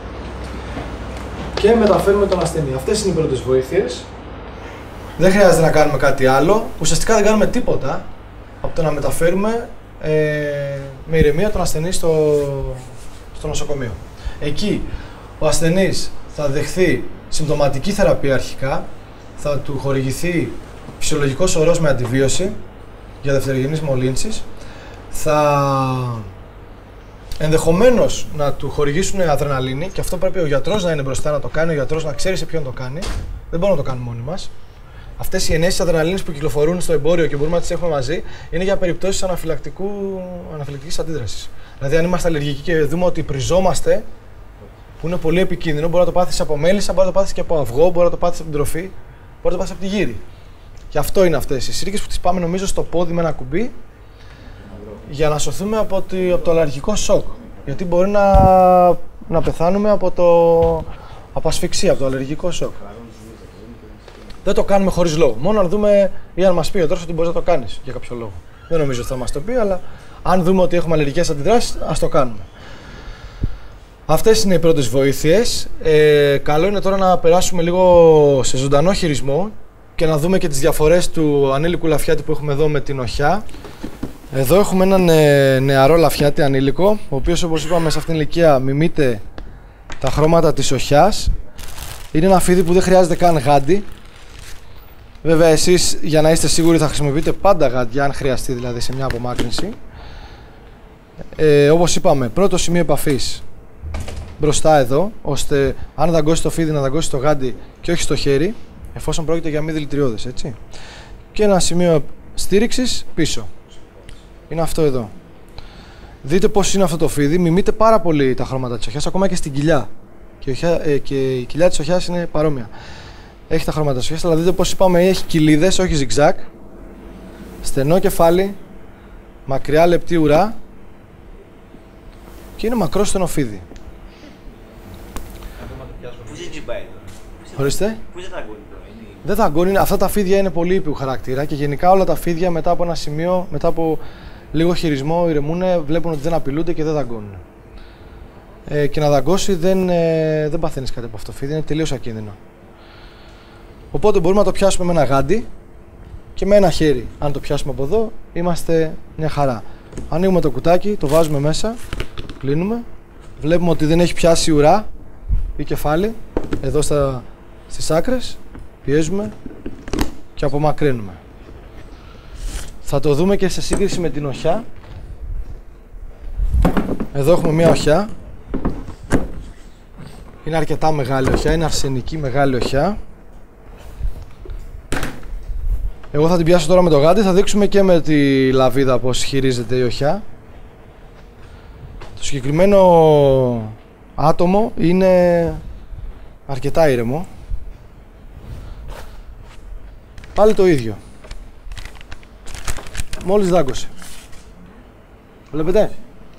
Και μεταφέρουμε τον ασθενή. Αυτές είναι οι πρώτες βοήθειες. Δεν χρειάζεται να κάνουμε κάτι άλλο. Ουσιαστικά δεν κάνουμε τίποτα από το να μεταφέρουμε ε, με ηρεμία τον ασθενή στο, στο νοσοκομείο. Εκεί ο ασθενής θα δεχθεί συμπτωματική θεραπεία αρχικά, θα του χορηγηθεί φυσιολογικός ορός με αντιβίωση για δευτερογενείς μολύνσεις, θα ενδεχομένως να του χορηγήσουν αδρεναλίνη και αυτό πρέπει ο γιατρός να είναι μπροστά να το κάνει, ο γιατρός να ξέρει σε ποιον το κάνει. Δεν μπορούμε να το κάνουμε μόνοι μας. Αυτές οι ενέσεις αδρεναλίνης που κυκλοφορούν στο εμπόριο και μπορούμε να τις έχουμε μαζί είναι για περιπτώσεις αναφυλακτικής αντίδρασης. Δηλαδή, αν είμαστε αλλεργικοί και δούμε ότι πριζόμαστε, που είναι πολύ επικίνδυνο, μπορεί να το πάθεις από μέλισσα, μπορεί να το πάθεις και από αυγό, μπορεί να το πάθεις από την τροφή, μπορεί να το πάθεις από τη γύρι. Γι' αυτό είναι αυτές οι σύρικες που τις πάμε νομίζω στο πόδι με ένα κουμπί για να σωθούμε από, τη, από το αλλεργικό σοκ. Γιατί μπορεί να, να πεθάνουμε από, το, από ασφυξία, από το αλλεργικό σοκ. Δεν το κάνουμε χωρίς λόγο. Μόνο αν δούμε ή αν μας πει ο γιατρός ότι μπορείς να το κάνεις για κάποιο λόγο. Δεν νομίζω ότι θα μας το πει, αλλά αν δούμε ότι έχουμε αλλεργικές αντιδράσεις, ας το κάνουμε. Αυτές είναι οι πρώτες βοήθειες. Ε, καλό είναι τώρα να περάσουμε λίγο σε ζωντανό χειρισμό και να δούμε και τις διαφορές του ανήλικου λαφιάτη που έχουμε εδώ με την οχιά. Εδώ έχουμε έναν ε, νεαρό λαφιάτη ανήλικο, ο οποίος, όπως είπαμε, σε αυτήν την ηλικία μιμείται τα χρώματα της οχιάς. Είναι ένα φίδι που δεν χρειάζεται καν γάντι. Βέβαια, εσείς για να είστε σίγουροι θα χρησιμοποιείτε πάντα γάντια, αν χρειαστεί δηλαδή σε μια απομάκρυνση. Ε, όπως είπαμε, πρώτο σημείο επαφής μπροστά εδώ, ώστε αν δαγκώσει το φίδι να δαγκώσει το γάντι και όχι στο χέρι, εφόσον πρόκειται για μη δηλητηριώδες, έτσι. Και ένα σημείο στήριξης πίσω. Είναι αυτό εδώ. Δείτε πώς είναι αυτό το φίδι, μιμείται πάρα πολύ τα χρώματα της οχιάς, ακόμα και στην κοιλιά. Και η, οχιά, ε, και η κοιλιά της οχιάς είναι παρόμοια. Έχει τα χρώματα της οχιάς, αλλά δείτε πώς είπαμε, έχει κοιλίδες, όχι ζιγζάκ. Στενό κεφάλι, μακριά λεπτή ουρά και είναι μακρό στενό φίδι. Ορίστε. Πού δεν δαγκώνει τώρα? Δεν δαγκώνει. Αυτά τα φίδια είναι πολύ ήπιου χαρακτήρα και γενικά όλα τα φίδια μετά από ένα σημείο, μετά από λίγο χειρισμό, ηρεμούν, βλέπουν ότι δεν απειλούνται και δεν δαγκώνουν. Ε, και να δαγκώσει δεν, ε, δεν παθαίνεις κάτι από αυτό το φίδι, είναι τελείως ακίνδυνο. Οπότε μπορούμε να το πιάσουμε με ένα γάντι και με ένα χέρι. Αν το πιάσουμε από εδώ, είμαστε μια χαρά. Ανοίγουμε το κουτάκι, το βάζουμε μέσα, κλείνουμε. Βλέπουμε ότι δεν έχει πιάσει ουρά ή κεφάλι. Εδώ στα, στις άκρες, πιέζουμε και απομακρύνουμε. Θα το δούμε και σε σύγκριση με την οχιά. Εδώ έχουμε μια οχιά. Είναι αρκετά μεγάλη οχιά, είναι αρσενική μεγάλη οχιά. Εγώ θα την πιάσω τώρα με το γάντι, θα δείξουμε και με τη λαβίδα πώς χειρίζεται η οχιά. Το συγκεκριμένο άτομο είναι αρκετά ήρεμο. Πάλι το ίδιο. Μόλις δάγκωσε. Βλέπετε.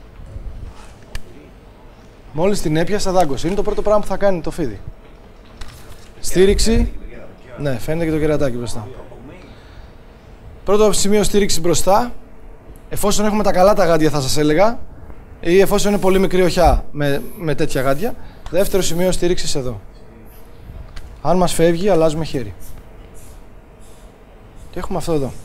Μόλις την έπιασα δάγκωσε. Είναι το πρώτο πράγμα που θα κάνει το φίδι. Στήριξη. Ναι, φαίνεται και το κερατάκι μπροστά. Πρώτο σημείο στήριξη μπροστά. Εφόσον έχουμε τα καλά τα γάντια θα σας έλεγα, ή εφόσον είναι πολύ μικρή οχιά με, με τέτοια γάντια. Δεύτερο σημείο στήριξης εδώ. Αν μας φεύγει αλλάζουμε χέρι. Και έχουμε αυτό εδώ.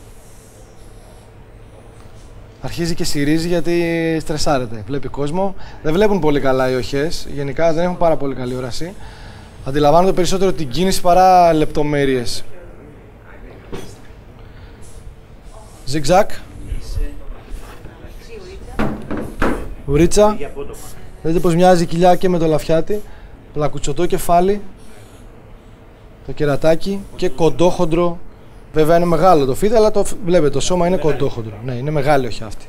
Αρχίζει και συρίζει γιατί στρεσάρεται. Βλέπει κόσμο. Δεν βλέπουν πολύ καλά οι οχιές. Γενικά δεν έχουν πάρα πολύ καλή όραση. Αντιλαμβάνονται περισσότερο την κίνηση παρά λεπτομέρειες. Ζιγ-ζακ. Ουρίτσα. Δείτε πως μοιάζει η κοιλιά και με το λαφιάτι. Πλακουτσωτό κεφάλι. Το κερατάκι και κοντόχοντρο. Βέβαια είναι μεγάλο το φίδι, αλλά το βλέπετε το σώμα είναι κοντόχοντρο. Ναι, είναι μεγάλη οχιά αυτή.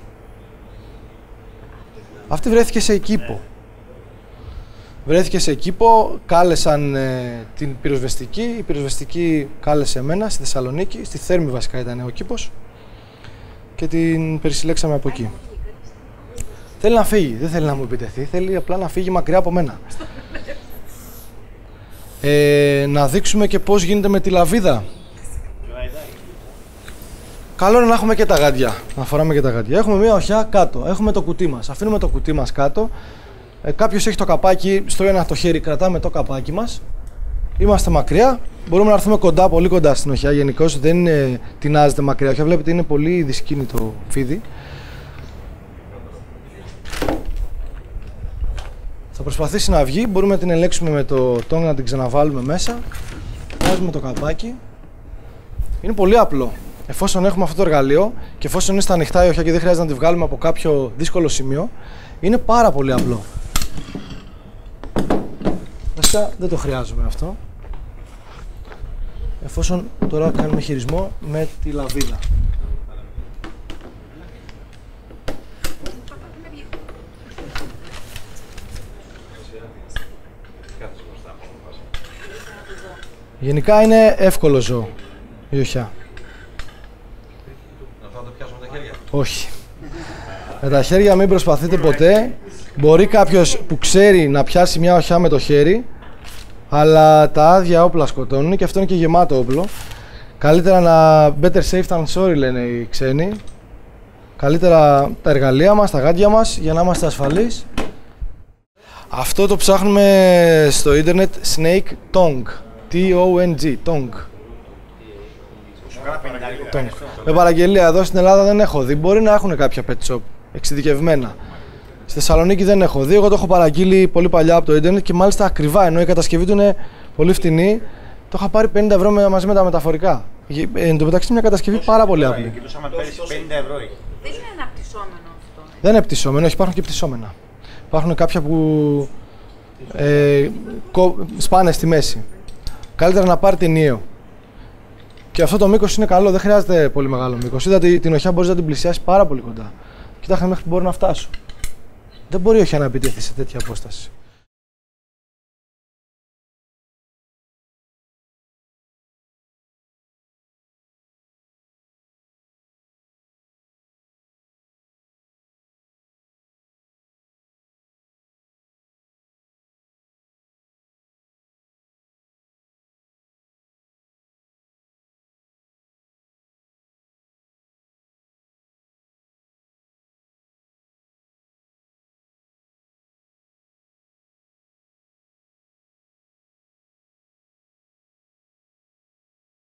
Αυτή βρέθηκε σε κήπο. Βρέθηκε σε κήπο, κάλεσαν ε, την πυροσβεστική. Η πυροσβεστική κάλεσε εμένα στη Θεσσαλονίκη, στη Θέρμη βασικά ήταν ο κήπος. Και την περισυλλέξαμε από εκεί. Θέλει να φύγει, δεν θέλει να μου επιτεθεί, θέλει απλά να φύγει μακριά από μένα. Ε, να δείξουμε και πώς γίνεται με τη λαβίδα. Καλό είναι να έχουμε και τα γάντια, να φοράμε και τα γάντια. Έχουμε μία οχιά κάτω, έχουμε το κουτί μας. Αφήνουμε το κουτί μας κάτω. Ε, κάποιος έχει το καπάκι, στο ένα το χέρι κρατάμε το καπάκι μας. Είμαστε μακριά, μπορούμε να έρθουμε κοντά, πολύ κοντά στην οχιά. Γενικώς δεν είναι, τεινάζεται μακριά οχιά, βλέπετε είναι πολύ δυσκίνητο φίδι. Θα προσπαθήσει να βγει, μπορούμε να την ελέγξουμε με το τόγκ να την ξαναβάλουμε μέσα. Βάζουμε το καπάκι. Είναι πολύ απλό. Εφόσον έχουμε αυτό το εργαλείο και εφόσον είναι στα ανοιχτά η οχιά και δεν χρειάζεται να τη βγάλουμε από κάποιο δύσκολο σημείο, είναι πάρα πολύ απλό. Βασικά δεν το χρειάζομαι αυτό. Εφόσον τώρα κάνουμε χειρισμό με τη λαβίδα. Γενικά είναι εύκολο ζώο η οχιά. Να το πιάσω με τα χέρια. Όχι. Με τα χέρια μην προσπαθείτε ποτέ. Μπορεί κάποιος που ξέρει να πιάσει μια οχιά με το χέρι, αλλά τα άδεια όπλα σκοτώνουν και αυτό είναι και γεμάτο όπλο. Καλύτερα να better safe than sorry λένε οι ξένοι. Καλύτερα τα εργαλεία μας, τα γάντια μας για να είμαστε ασφαλείς. Αυτό το ψάχνουμε στο ίντερνετ Snake Tongue. T-O-N-G, Tongue. Tongue. Με παραγγελία εδώ στην Ελλάδα δεν έχω δει. Μπορεί να έχουν κάποια pet shop εξειδικευμένα. Στη Θεσσαλονίκη δεν έχω δει. Εγώ το έχω παραγγείλει πολύ παλιά από το ίντερνετ και μάλιστα ακριβά, ενώ η κατασκευή του είναι πολύ φτηνή. Το είχα πάρει πενήντα ευρώ μαζί με τα μεταφορικά. Εν τω μεταξύ είναι μια κατασκευή πάρα πολύ απλή. Κοιτούσαμε πέρυσι πενήντα ευρώ. Δεν είναι αναπτυσσόμενο αυτό. Δεν είναι πτυσσόμενο, όχι, υπάρχουν και πτυσσόμενα. Υπάρχουν κάποια που ε, σπάνε στη μέση. Καλύτερα να πάρετε ενιαίο. Και αυτό το μήκος είναι καλό, δεν χρειάζεται πολύ μεγάλο μήκος. Είδατε την οχιά μπορείς να την πλησιάσεις πάρα πολύ κοντά. Κοιτάξτε μέχρι που μπορώ να φτάσω. Δεν μπορεί η οχιά να επιτεθεί σε τέτοια απόσταση.